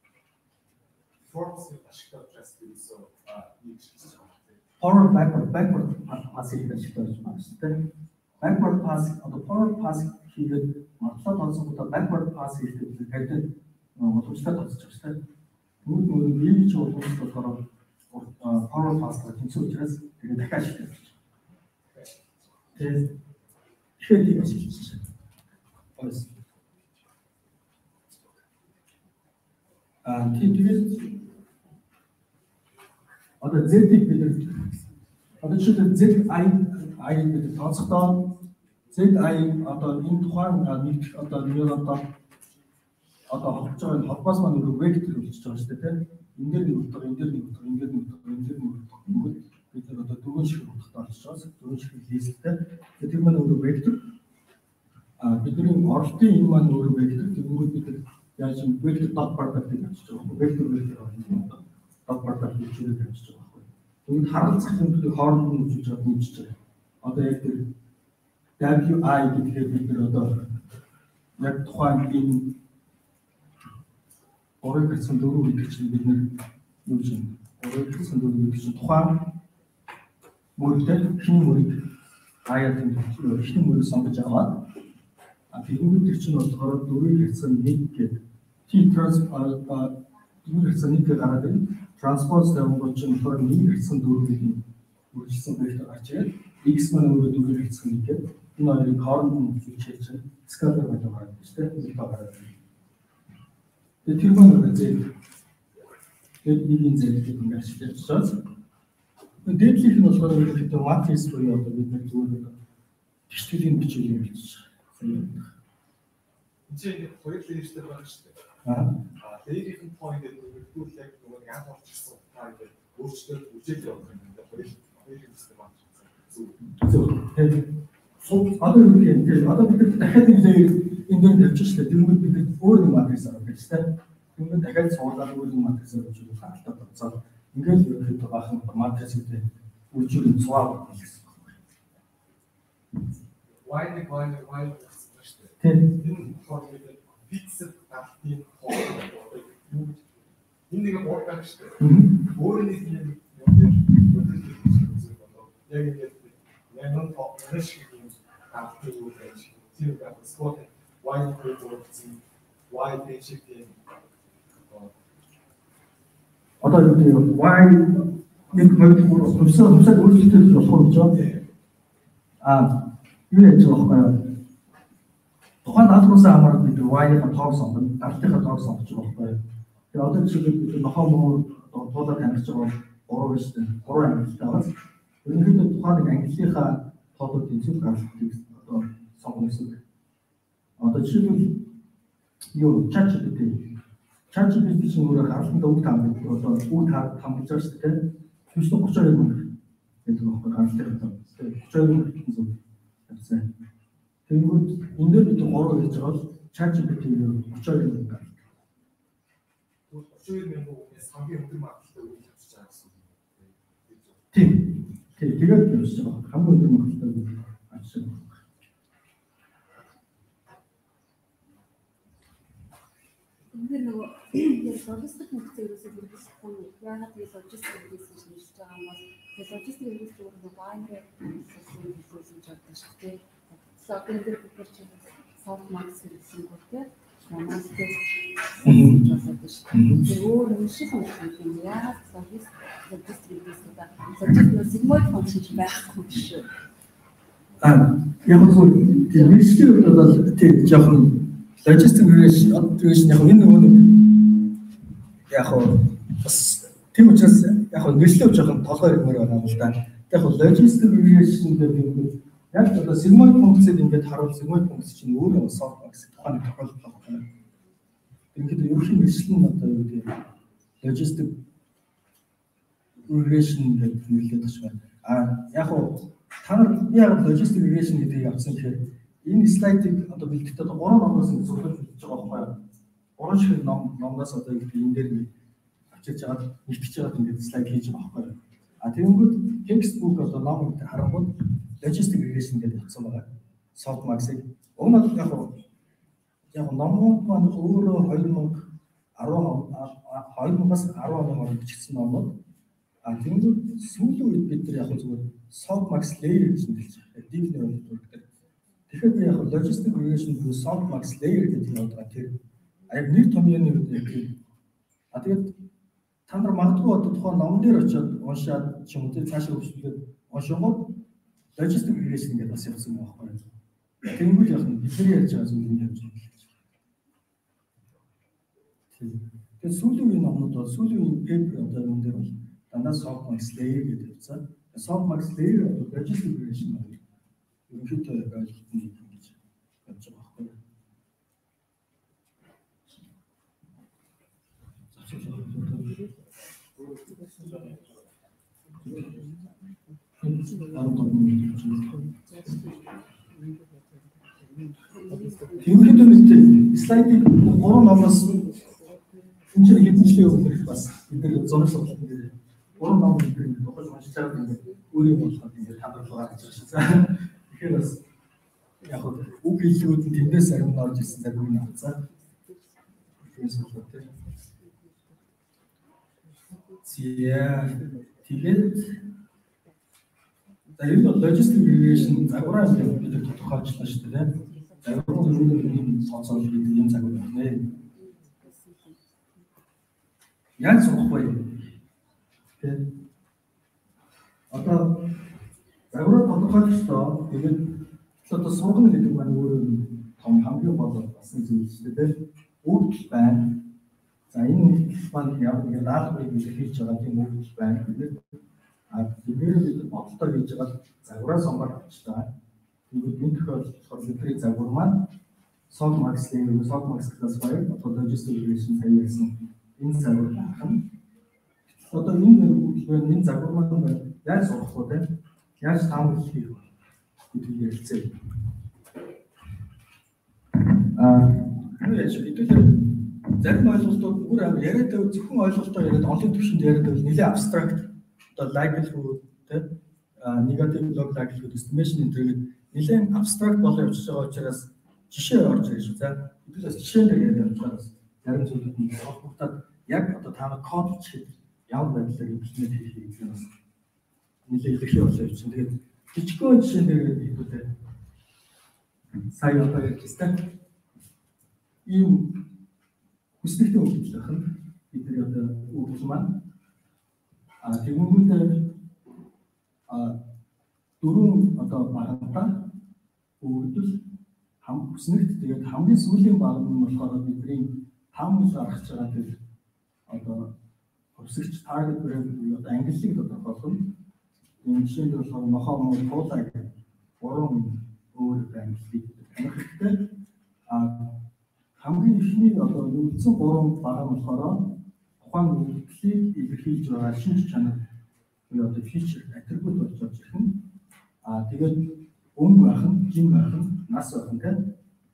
Force ашиглаж байсан нэг шиг Forward backward backward pass хийх ашиглаж байна шүү дээ. Backward pass одоо forward pass хийгээд матлаад онцгойдоо backward pass хийхдээ гэдэг уламжлалтай тооцож байгаа шүү дээ. Нүд нүд нэг ч уламжлалт болохоор forward pass гэх юм учраас тэгээд дахиад ашиглаж байна. Тэгээд тэгэхээр ашиглаж байна. Аа тэгээд одоо Z-ийг бид одоо жишээлбэл Z I I гэдэг тооцохдоо Z I одоо энэ тухайн нэг одоо нейронтой одоо холбож байгаа холбоос маань өөрөө вектор үлдчихэж байгаа шүү дээ тийм. Энэ дээр нэг утга, энэ дээр нэг утга, энэ дээр нэг утга, энэ дээр нэг утга гэнэт бид нар одоо дөрвөн шиг утгатай олж байгаа. Дөрвөн шиг листтэй. Тэгээд тэр маань өөрөө вектор. А бидний орлтын энэ маань өөрөө вектор. Тэгвэл бид яаж юм вектор dot product гэж хэлж байгаа. Вектор вектор одоо dot product гэж хэлж байгаа. Тэгвэл харилцах юмнуудыг хооронд нь үзүүлж байгаа үүсэж байгаа. Одоо яг тэр W I гэдгээр бид нэр одоо яг тухайн энэ орой гэсэн дөрөв гэдэг чинь бид нэр юу гэж юм. Орой гэсэн дөрөв гэдэг чинь тухайн мөрөдөө хин мөрөд аяа тийм хин мөрөд сонгож аваад а тэгвэл тэр чинь болохоор дөрөв гэсэн нэг гэдэг T trans дөрөв гэсэн нэг гараад ирнэ. Transpose тавингууд чинь болохоор нэг гэсэн дөрөв гэдэг үржилсэн вектор гарч ирээд X маань өөрөө дөрөв гэсэн нэг гэдэг энэ хоёрыг хооронд нь үзүүлж чинь скалар гэдэг гараад байна шүү дээ. Энэ гараад байна. Тэгээд тэр маань өөрөө зээл. Тэгээд нэгний зээл гэдэг нь ашиглаж байгаа. Дээдлийнх нь болохоор ерөнхийдөө матрис буюу одоо бид нар зүгээр гişтгэлийн бичиг юм хэлж байгаа. Эцэг хоёр линейтэй байгаа шүү дээ. Аа линейн point гэдэг нь яг нөгөө яг орчихсон таа гэдэг өөрчлөлт үжил явах юм байна. Хоёр хоёр систем аа. Зөв. Тэгээд одоо юу юм бэ? Одоо бид дахиад нэг лейер энэ дээр тавьчихлаа. Тэгвэл бид өөр нэг матрис авах гэж байна. Тэгвэл дахиад суулгаад өөр нэг матрис авах гэж хангалттай болцоод Ингээд ерөнхийдөө бахан матрицтэй үлжүүрийн цуваа гэсэн. Why the why the why гэсэн. Тийм. Энэ болохоор фиксд галтын хоол. Энэ нэг бод байх шүү дээ. Өөр нэг юм юм яг ингэ яг нэг топ шиг юм галтын юу гэж тийм байх спорт why the why the chicken Одоо юу гэдэг why нэг хоёр хувьсаа хувьсаа өөрчлөлтөд болох гэж байна. Аа юу яаж байгаа вэ? Тухайн даалгавраас хамаарат бид why-ийн тоог сонгоно, галтынхаа тоог сонгож байгаа байхгүй. Тэгээ одоо жишээлбэл бид нохоо муу туулаад таньж байгаа гурав биш үү? Гурван ангилалтай байна. Ерөнхийдөө тухайн нэг ангиллынхаа тоолуудын зөв галтыг одоо сонгоно гэсэн. Одоо жишээлбэл юу ChatGPT ChatGPT чинь өөрөө гартанд үг таамаг одоо үг таамаглаж байгаа шүү дээ. Түншлэг гурван хоёр мөнгө гэдэг байхгүй гартын тоо. гурван хоёр мөнгө гэсэн тавьсан. Тэгвэл энэ дээр бид гурав хийж байгаа бол ChatGPT гурван хоёр мөнгө гарна. гурван хоёр мөнгө хамгийн өндөр магадлалтай үг тавьж байгаа гэсэн. Тийм. Тийм тэгээд явж байгаа. Хамгийн өндөр магадлалтай үг авч байгаа. Тэр нөгөө яг логистик нөхцөлөөс бүрдсэн яагаад тийм логистик гэсэн чинь хэлж байгаа юм бол тэр логистик нөхцөл өөрөө binary систем гэж боддог шүү дээ. Согэн дээр бид чинь soft max гэсэн үг тийм манаас тийм боддог шүү. Тэр өөр нөхцөл юм яагаад логистик логистик гэсэн үг логистик сигмоид функшн чинь байхгүй шүү. Аа яг нь тийм нөхцөл бол тийм жоохон logistic relation relation яг энэ нөгөө яг бас тийм учраас яг нөлөө жоохон толгой ирмээр байна л да. Яг logistic relation гэдэг нь яг одоо sigmoid функцэд ингээд харуул sigmoid функц чинь өөрөө soft box тухайн тохиолдол байна. Ингээд ерөнхий нөлөө нь одоо юу гэдэг logistic relation гэдэг нөлөө таш байна. А яг та нар яг logistic relation гэдгийг авсан гэхээр энэ слайдыг одоо бэлтгэхэд одоо гурван номоос нь зөвлөж хийж байгаа байхгүй. Гурван шиг ном номоос одоо энэ дээр авчиж байгаа нэгтгэж байгаа ингээд слайд хийж байгаа байхгүй. А тэгэнгүүт textbook одоо ном дээр харангууд logistic relation гэдэг утсан байгаа. Softmax-ыг уг нь яг яг номууд маань өөрөө хоёр мянга арван-аас арван оны хооронд бичигдсэн номууд. А тэгэнгүүт сүүлийн үед бид нар яг зүгээр Softmax layer гэж нэрлэж байгаа. Deep neural network гэдэг. Тэгэхээр яг logistic relation буюу softmax layer гэдэг нь одоо тэр яг нэг томьёоны үед яг тийм. А тэгээд та нар магадгүй одоо тухайн ном дээр очиод уншаад ч юм уу тэр цаашаа хөгжүүлээд уншингууд logistic relation гэдэг бас явсан байгаа байхгүй. Тэнгүүл яг нь бидний ярьж байгаа зүйл юм явж байна. Тэгээд сүүлийн үеийн номнууд бол сүүлийн үеийн paper одоо энэ дээр бол дандаа softmax layer гэдэг утсаа softmax layer одоо logistic relation байна. Ерөнхийдөө ойлголт нь юм гэж бодож байгаа байхгүй. Ерөнхийдөө нэг слайдыг гурван номоос энэ чинь хэдэнчлээ өгөх бас бид нар зураг судлах гэдэг гурван ном гэдэг нь тухайн уншиж байгаа юм өөрийн болгоод ингээд хамруулгаа гэж байна. Тэгэхээр бас яг үг хэллүүд нь тэндээс арим орж ирсэн зарим нь авцаа. Тэгээс болоод тийм. Зя тэгээд за энэ logistic relation загвараа бид тодорхойлчихлаа шүү дээ. Загвар нь сонцол гэдэг юм загвар байна. Яг сурах бай. Тэгээд одоо загвар тодорхойлчихлоо. Тэгээд одоо сургана гэдэг маань өөрөө том хамгийн гол болсон зүйл шүү дээ. Өгдөл байна. За энэ өгдөл маань яг ингэ даалгаврыг хийж байгаа тийм өгдөл байна. Тэгээд а бидний бид бодолтой хийж байгаа загвараа сонгоод авчихлаа. Тэгээд энэ тохиолдолд бидний загвар маань softmax layer, softmax classifier, одоо logistic relation сая гэсэн энэ загвар байна. Одоо энэ өгдөл энэ загвар маань яаж сурах вэ? Яаж таамаглах вэ гэдгийг ярилцъя. А юу яаж хэдүүлээ зарим ойлголтууд бүр амар яриад байвал зөвхөн ойлголтоо яриад олон түвшинд яриад байвал нэлээд абстракт одоо likelihood тэ negative log likelihood estimation гэдэг нэлээд абстракт болон явж байгаа учраас жишээ орж ирж байна. За бидээс жишээн дээр яриад байгаа зарим зүйлүүд нь холбогдоод яг одоо та код хийхэд ямар байдлаар implement хийх гэдэг нь бас нэлээд илэрхий болж байна. Тэгээд жижигхэн жишээн дээр хэлбэлээ. Сая одоо ярьсан ийм хүснэгтэй үйлчлэх нь бидний одоо үйлдэл маань а тэгмүүд а дөрөв одоо багтаа үйлдэл хам хүснэгт тэгээд хамгийн сүүлийн баг нь болохоор бидний хам гаргаж байгаа тэр одоо хүсэгч target revenue одоо англиг тодорхойлно. Энэ жишээнд болохоор нохоо муу туулаа гэх гурван өөр англиг таних хэрэгтэй. А хамгийн ихний одоо үлдсэн гурван баг нь болохоор тухайн үйлдэлийг илэрхийлж байгаа шинж чанар буюу одоо feature attribute болж байгаа юм. А тэгээд өмнө байх нь, жин байх нь, нас байх нь тийм.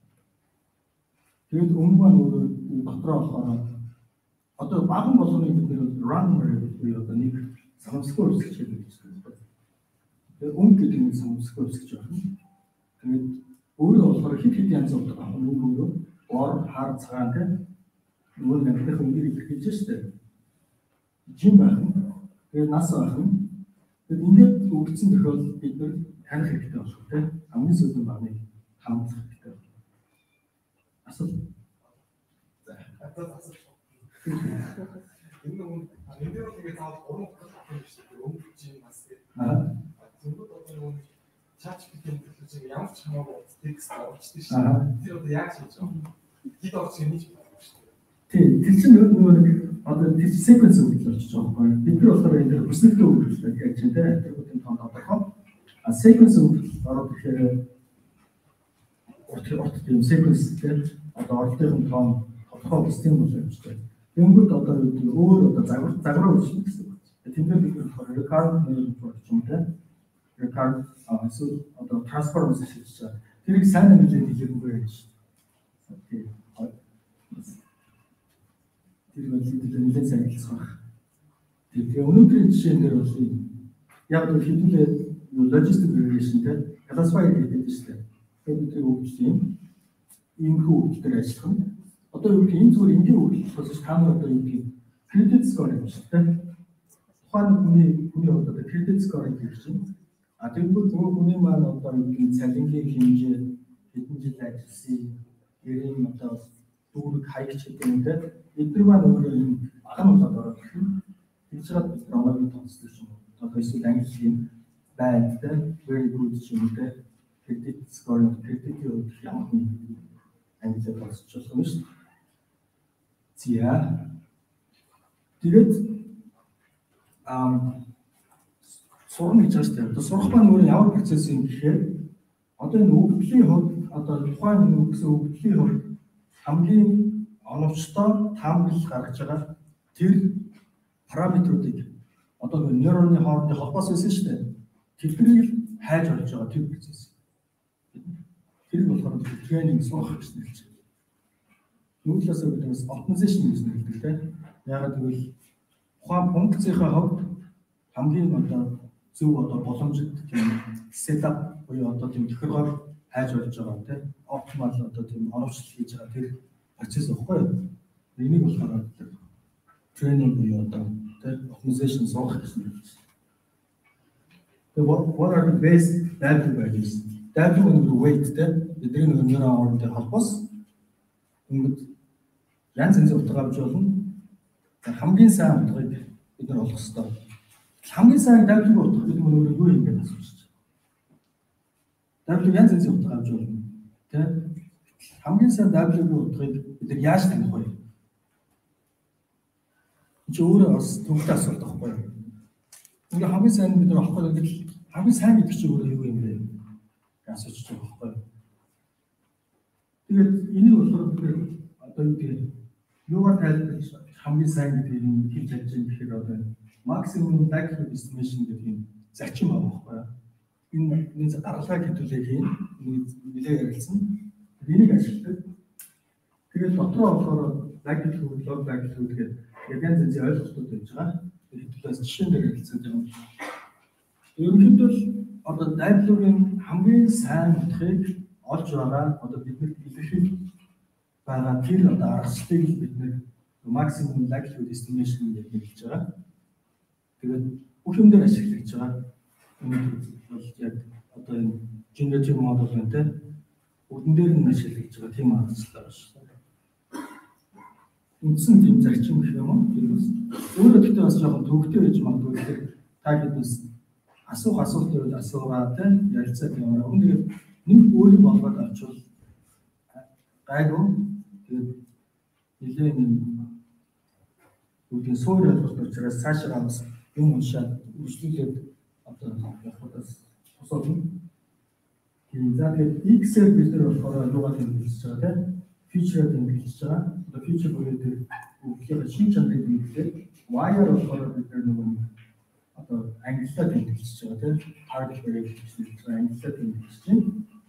Тэгээд өмнө маань өөрөө дотроо болохоор одоо баган болгоны бид нэр run буюу одоо нэг санамсгүй өсгөж гэдэг юм байна. Тэгээд өмнө гэдэг нь санамсгүй өсгөж байгаа юм. Тэгээд өөрөө болохоор хит хит янз бүр байгаа юм өөрөө ор хар цагаан тийм нөгөө нэгдэх үгээр илэрхийлж штэ. Жин байх нь, тэгээд нас байх нь. Тэгээд ингээд өгсөн тохиолдолд бид нар таних хэрэгтэй болох тийм. Хамгийн сүүлийн багныг хаамлах хэрэгтэй. Асуу. За, асуу. Энэ нэг энэ дээр тэгээд таад гурван хөлтэй юм шиг өнгө жин нас гэдэг. Аа. Зөвхөн одоо нэг чат гэдэг нь ямар ч хамаагүй текст орчдөг шүү. Тэр одоо яг хийж байгаа. Хэд орч юм хийж байгаа шүү. Тийм, тэр чинь нөгөө нэг одоо тэр sequence үйлдэл болчих жоох байхгүй. Бид нар болохоор энэ дээр бүснэгтэй үйлдэл гэж чинь тийм атрибутын тоон тодорхой. А sequence үйлдэл ороод ирэхээр урт урт тийм sequence тийм одоо орлогын тоон тодорхой систем болж байна шүү. Тэнгүүд одоо өөр одоо загвар загвар үүсгэх гэсэн үг. Тэндээ бид болохоор recurrent management гэж юм тийм. Recurrent эсвэл одоо transform хийж байгаа. Тэрийг сайн нэмэлт хэлэхгүй байж. Тийм. Тэр үйлдэл нэлээд сайн хэлсэн. Тэгээ өнөөдрийн жишээн дээр бол яг л хэдүүлээ logistic regression тийм classify гэдэг шүү дээ. Тэгээд бид өгч юм. Ийм хүү дээр ажиллах нь одоо юу гэх юм зүгээр энгийн үйлдэл болохоос та нар одоо юу гэх юм credit score гэж тийм. Тухайн хүний хүний одоо credit score гэж чинь. А тэгвэл нөгөө хүний маань одоо юу гэх юм цалингийн хэмжээ хэдэн жил ажилласан гэрийн одоо дүүрэг хаягч гэдэг юм тийм. Эдгээр маань өөрөө юм баган болоод ороод ирсэн. Тэгж чад бид оноогийн тооцлоо юм. Одоо эсвэл английн байд тийм very good юм тийм. Credit score credit-ийн хувьд ямар нэг англиар болчихсон юм шүү дээ. Зя. Тэгээд ам сурна гэж байна шүү дээ. Одоо сурах маань өөрөө ямар процесс юм гэхээр одоо энэ өгөгдлийн хувьд одоо тухайн өгсөн өгөгдлийн хувьд хамгийн оновчтой таамаглал гаргаж байгаа тэр параметруудыг одоо нейроны хоорондын холбоос байсан шүү дээ. Тэднийг хайж олж байгаа тэр процесс. Тэр болохоор тренинг сурах гэж нэрлэж байна. Нүүдлээс биднээс optimization гэж нэрлэдэг тийм. Яагаад гэвэл ухаан функцийнхаа хувьд хамгийн одоо зөв одоо боломжит тийм setup буюу одоо тийм тохиргоор хайж олж байгаа тийм. Optimal одоо тийм оновчлол хийж байгаа тэр процесс واخхой юу. Энийг болохоор тренинг буюу одоо тийм optimization сурах гэж нэрлэж байна. Тэгээ what are the basic value values? Value and weight тийм бидний нэг нейрон хоорондын холбоос ингээд янз янзын утга авч болно. Хамгийн сайн утгыг бид нар олох хэрэгтэй. Хамгийн сайн W утга гэдэг нь өөрөө юу юм бэ гэж асууж байна. W янз янзын утга авч болно. Тэ? Хамгийн сайн W утгыг бид нар яаж таних вэ? Чи өөрөө бас төвхтэй асуулт авахгүй юу? Ингээ хамгийн сайн бид нар авахгүй гэдэг хамгийн сайн гэдэг чинь өөрөө юу юм бэ? Асууж байгаа байхгүй юу? Тэгээд энийг болохоор бид одоо юу гэдэг юугаар тайлбарлаж хамгийн сайн гэдэг юм хэлж чадж байгаа гэхээр одоо maximum likelihood estimation гэдэг юм зарчим байгаа байхгүй юу? Энэ энэ даргалгаа хэдүүлээ хийн нэлээд ярилцсан. Энийг ашигладаг. Тэгээд дотроо болохоор likelihood, log likelihood гэдэг янз янзын ойлголтууд байж байгаа. Хэдүүлээс жишээн дээр хэлцээд байгаа. Ерөнхийдөө одоо дайдлуугийн хамгийн сайн утгыг олж байгаа одоо бидний илэрхийлж байгаа тэр одоо аргачлалыг бид нэр maximum likelihood estimation гэж хэлж байгаа. Тэгээд бүх юм дээр ашиглаж байгаа. Өнөөдөр бол яг одоо энэ generative model гэдэг бүгдэн дээр нь ашиглаж байгаа тийм аргачлал байна шүү дээ. Үндсэн тийм зарчим гэх юм уу? Өөрөө гэхдээ бас жоохон төвөгтэй байж магадгүй тэгэхээр та хэд асуух асуултыг асуугаад ярилцаад яваа. Өнөөдөр нэг өөрийн болгоод авчвал гайгүй тэгээд нэлээд бүгдийн суур ойлголт учраас цаашаа бас юм уншаад үргэлжлүүлээд одоо явахудаас тусална. Тийм за тэгээд X-ээр бид нар болохоор юугаар тэмдэглэж байгаа тийм feature тэмдэглэж байгаа. Одоо feature буюу тэр үгээр шин чанарыг тэмдэглээд Y-аар болохоор бид нар нөгөө одоо англиар тэмдэглэж байгаа тийм target variable гэж байгаа англиар тэмдэглэж байна.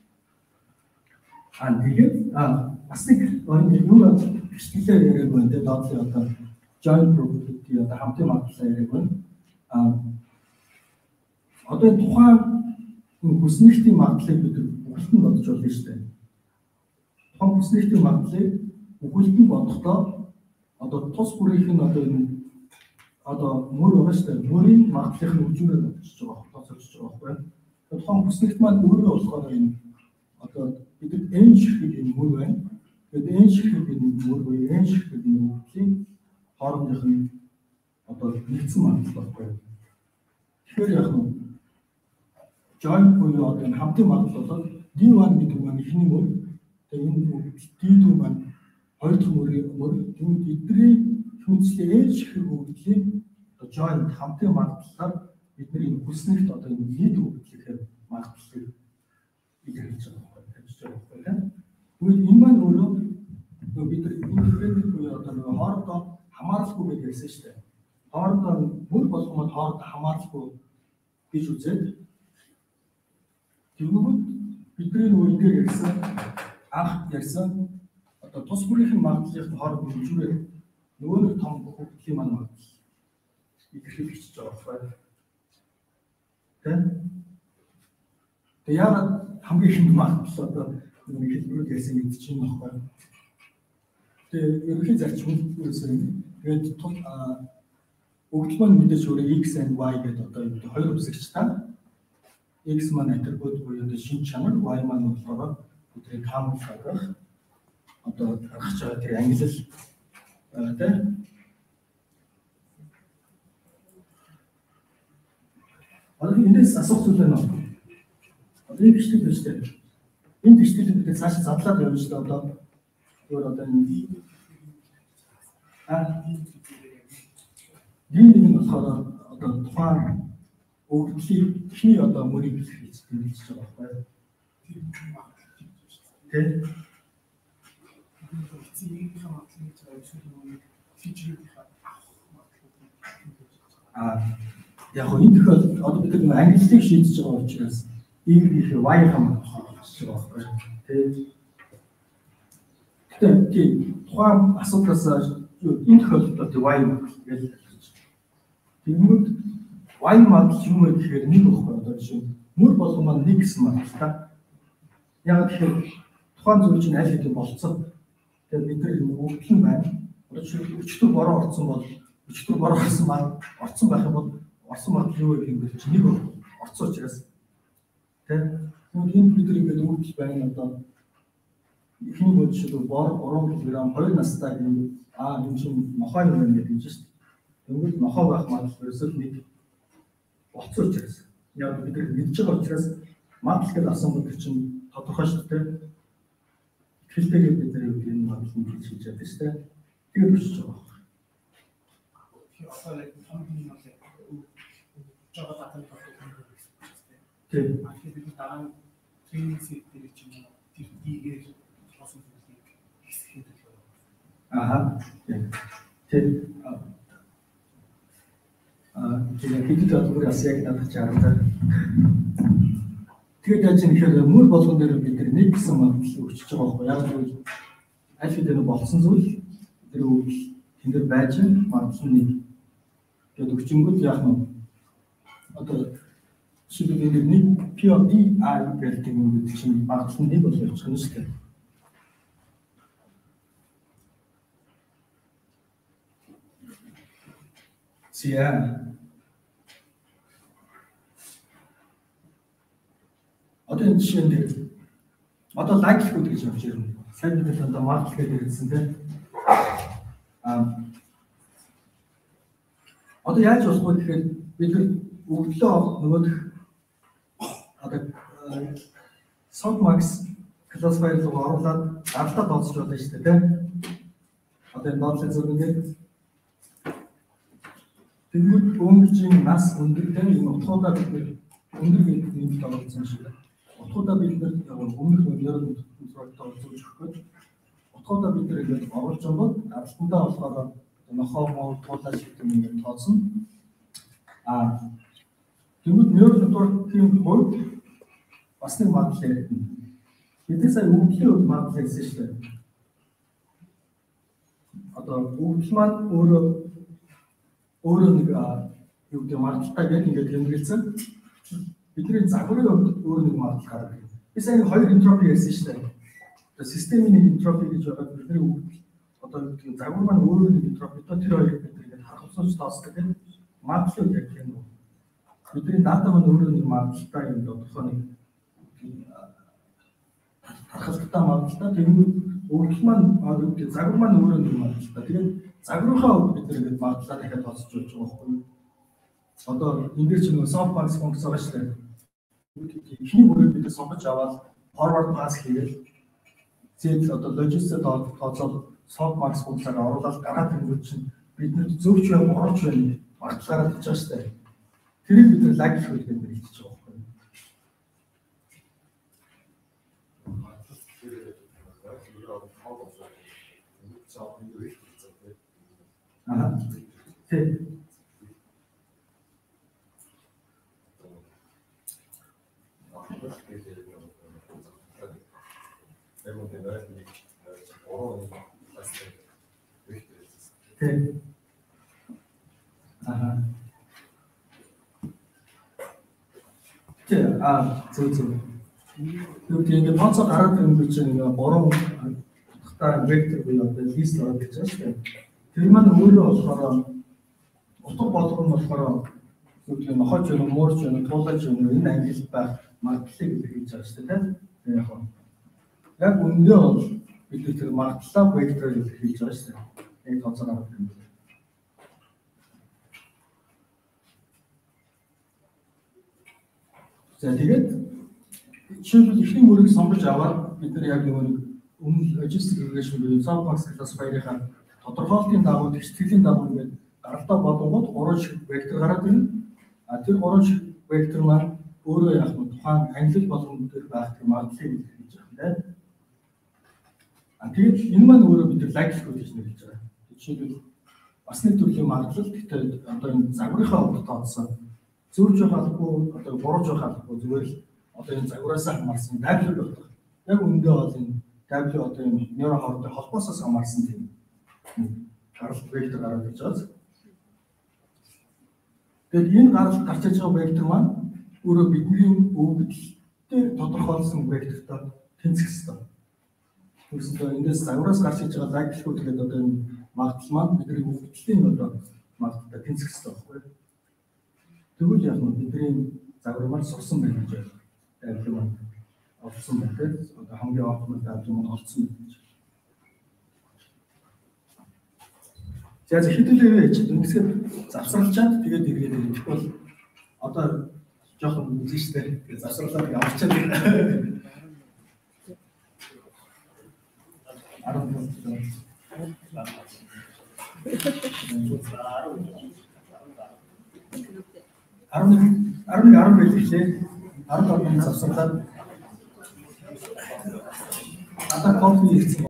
Аа тэгээд аа бас нэг юу бичлэлээр яриаг байна тийм доотлын одоо joint probability одоо хамтын магадлал яриаг байна. Аа одоо тухайн хүснэгтийн магадлалыг бид бүхэлд нь бодож болно шүү дээ. Тухайн хүснэгтийн магадлалыг бүхэлд нь бодохдоо одоо тус бүрийнх нь одоо энэ одоо мөр байгаа шүү дээ. Мөрийн магадлалын хөгжмөөр бодож байгаа, тооцоолж байгаа байхгүй. Тухайн хүснэгт маань өөрөө болохоор энэ одоо бид n ширхэг энэ мөр байна. Тэгээд n ширхэг энэ мөр буюу n ширхэг энэ мөрийн хоорондох нь одоо нэгдсэн магадлал байхгүй. Тэгэхээр яг нь joint буюу одоо энэ хамтын магадлал бол D one гэдэг маань ихний мөр. Тэгээд энэ D two маань хоёр дахь мөрийн мөр. Тэгвэл эдний хүнслээ n ширхэг хөгжлийн одоо joint хамтын магадлалаар бидний энэ хүснэгт одоо энэ нийт хөгжлөөр магадлалыг илэрхийлж байгаа байхгүй тавьж байгаа байхгүй. Тэгвэл энэ маань өөрөө нөгөө бид нар independent буюу одоо нөгөө хоорондоо хамааралгүй гэж ярьсан шүү дээ. Хоорондоо мөр болгоомод хоорондоо хамааралгүй гэж үзээд тэгвэл бидний нөгөө энэ дээр ярьсан анх ярьсан одоо тус бүрийн магадлалын хооронд хөгжмөөр нөгөө нэг том хөгжлийн маань магадлал илэрхийлж байгаа байхгүй. Тэ? Тэгээ яагаад хамгийн ихэнд магадлал одоо нэг хэлбэрүүд ярьсан гэж чинь баггүй. Тэгээ ерөнхий зарчим нь үүсэв. Тэгээд өгдөл маань мэдээж өөрөө X and Y гэдэг одоо энэ хоёр үсэгчтэй. X маань атрибут буюу одоо шин чанар, Y маань болохоор бидний common гаргах одоо гаргаж байгаа тэр ангилал тэ. Одоо энэс асуух зүйл байна уу? Одоо энэ бичлэг биш үү? Энэ бичлэгийг бид цааш задлаад явна шүү дээ одоо. Өөр одоо энэ а энэ нэг болохоор одоо тухайн өгдлийн ихний одоо мөрийг хийж тэмдэглэж байгаа байхгүй. Тэ? А яг хөө энэ тохиолдолд одоо бид нэг англиыг шийдэж байгаа учраас ийм их Y хам хийж байгаа байхгүй. Тэгээд тийм тухайн асуудлаас энэ тохиолдолд Y гэж хэлж. Тэгмүүд Y модал юм вэ гэхээр нэг байхгүй одоо жишээ нь мөр болгон маань нэг гэсэн модал та. Яг тэгэхээр тухайн зүйл чинь аль хэдийн болцсон. Тэгээд бид нар өгдөл нь байна. Одоо жишээ өчтөр бороо орсон бол өчтөр бороо орсон маань орсон байх юм бол орсон модал юу вэ гэвэл чинь нэг орцсон учраас тэ энэ бид нар ингээд өгдөл байна одоо ихний бол жишээ бор гурван килограмм хоёр настай юм аа энэ чинь нохой юм байна гэдэг чинь шүү дээ. Тэгвэл нохой байх модал ерөөсөө нэг болцсон учраас яг бид нар мэдж байгаа учраас модал гэж авсан бүдэг чинь тодорхой шүү дээ. Хэлтэйгээ бид нар энэ модель хийж хийж байгаа шүү дээ. Тэгээд бичиж байгаа. Одоо яг хамгийн нэг жоо татсан байна. Тэгээд бид дараа тренинг сет дээр чинь тэр дигээр болсон зүйлийг хэсгээд байна. Аа. Тэгээд аа тэгээд бид одоо бас яг надад чараа. Тэгээд яаж юм гэхээр мөр болгон дээр бид нэг гэсэн магадлал өгч байгаа байхгүй яг л аль хэдийн болсон зүйл тэр үйл тэнд байж марцны гэдэг хүчингүүд яах нь одоо шийдвэр нэг пи о ди ар гэдэг юм чинь марцны нэг бол явчих нь шүү дээ. Зя одоо энэ жишээн дээр одоо лайклгүүд гэж явж байна. Сайн бид одоо маркет гэдэг хэлсэн тийм. Аа одоо яаж болох вэ гэхээр бид нар өглөө нөгөөх одоо softmax classifier руу оруулаад ардаа тооцож байна шүү дээ тийм. Одоо энэ бодлын зөв ингээд тэгвэл өнгөржийн нас өндөр тийм энэ утгуудаа бид нар өндөр гэдэг нэмэлт оруулсан шүү дээ. Утгуудаа бид нар өмнөх нойрон контролтой үзүүлж өгөх. Утгуудаа бид нар ингэж оруулж байгаа ардтандаа болохоор нохоо муу туулаа шиг юм ингэ тооцно. Аа тэгвэл нойрон контролын хувьд бас нэг магадлал яригдана. Бид сая өвдлийн хувьд магадлал хэлсэн шүү дээ. Одоо өвдөл маань өөрөө өөрөө нэг юу гэдэг магадлалтай яг ингэ тэмдэглэсэн. Бидний загварын хувьд өөр нэг магадлал гардаг. Би сайн хоёр энтропи ярьсан шүү дээ. Одоо системийн нэг энтропи гэж байгаа бидний өвдөл одоо гэдэг загвар маань өөр нэг энтропи одоо тэр хоёрыг бид ингээд харгалзуулж тооцдог гэдэг магадлал яг юм. Бидний дата маань өөр нэг магадлалтай юм тодорхой нэг харгалзалтай магадлалтай тэгвэл өвдөл маань гэдэг загвар маань өөр нэг магадлалтай. Тэгээд загварынхаа хувьд бид ингээд магадлалаа дахиад тооцож болж байгаа байхгүй юу? Одоо энэ дээр чинь softmax функц байгаа шүү дээ. Ихний бүрийг бид сонгож аваад forward pass хийгээл зээл одоо логистик тооцоод softmax функцаар оруулаад гараад ирэнгүүт чинь биднэрт зөвч байм орж байна магадлалаараа хэлж байгаа шүү дээ. Тэрийг бид нар lag гэх үгээр хэлж байгаа байхгүй юу? Аа. Тэг. Тэг. Аа. Тэг. Аа, зөв зөв. Юу гэдэг тооцоо гараад ирэнгүүт чинь ингээ гурван та вектор буюу одоо лист ороод гэж байна шүү дээ. Тэр маань өөрөө болохоор утга болгоно болохоор юу гэдэг нохож юм муурж юм туулаж юм энэ ангилт байх магадлалыг хэлж байгаа шүү дээ. Тэгээ яг нь яг үндэ бол бид тэр магадлалаа векторыг хэлж байгаа шүү дээ. Энэ тооцоо гараад байна. За тэгээд жишээлбэл ихний мөрийг сонгож аваад бид нар яг нэг өмнө logistic regression буюу softmax classifier-ийн тодорхойлтын дагуу тэгштгэлийн дагуу ингээд гаралтай болгонгод гурван шиг вектор гараад ирнэ. А тэр гурван шиг вектор маань өөрөө яг нь тухайн англи болгон дээр байх тийм магадлалыг хэлж байгаа юм. А тэгээд энэ маань өөрөө бид lag гэж нэрлэж байгаа. Жишээлбэл бас нэг төрлийн магадлал гэхдээ одоо энэ загварынхаа хувьд тооцсон зөрж байгаалгүй одоо бурууж байгаалгүй зүгээр л одоо энэ загвараас хамаарсан W болох. Яг үндэ бол энэ W одоо энэ нейрон хоорондын холбоосоос хамаарсан тийм гаралт вектор гараад ирж байгаа. Тэгээд энэ гаралт гарч иж байгаа вектор маань өөрөө бидний өвгөлтэй тодорхойлсон вектортой тэнцэх ёстой. Тэгвэл эндээс загвараас гарч иж байгаа лагчлууд гэдэг одоо энэ магадлал маань бидний өвгөлийн одоо магадлалтай тэнцэх ёстой байхгүй юу? Тэгвэл яг нь бидний загвар маань сурсан байх гэж байна. Тэр маань олсон байх тийм одоо хамгийн оптимал загвар маань олсон гэж. За хэдүүлээ чи дүнсээр завсарлчаад тэгээд иргээд ирэх бол одоо жоохон үзэн штэ тэгээд завсарлаад явчихсан. арав арав арав байлээ. арав арав завсарлаад ата кофе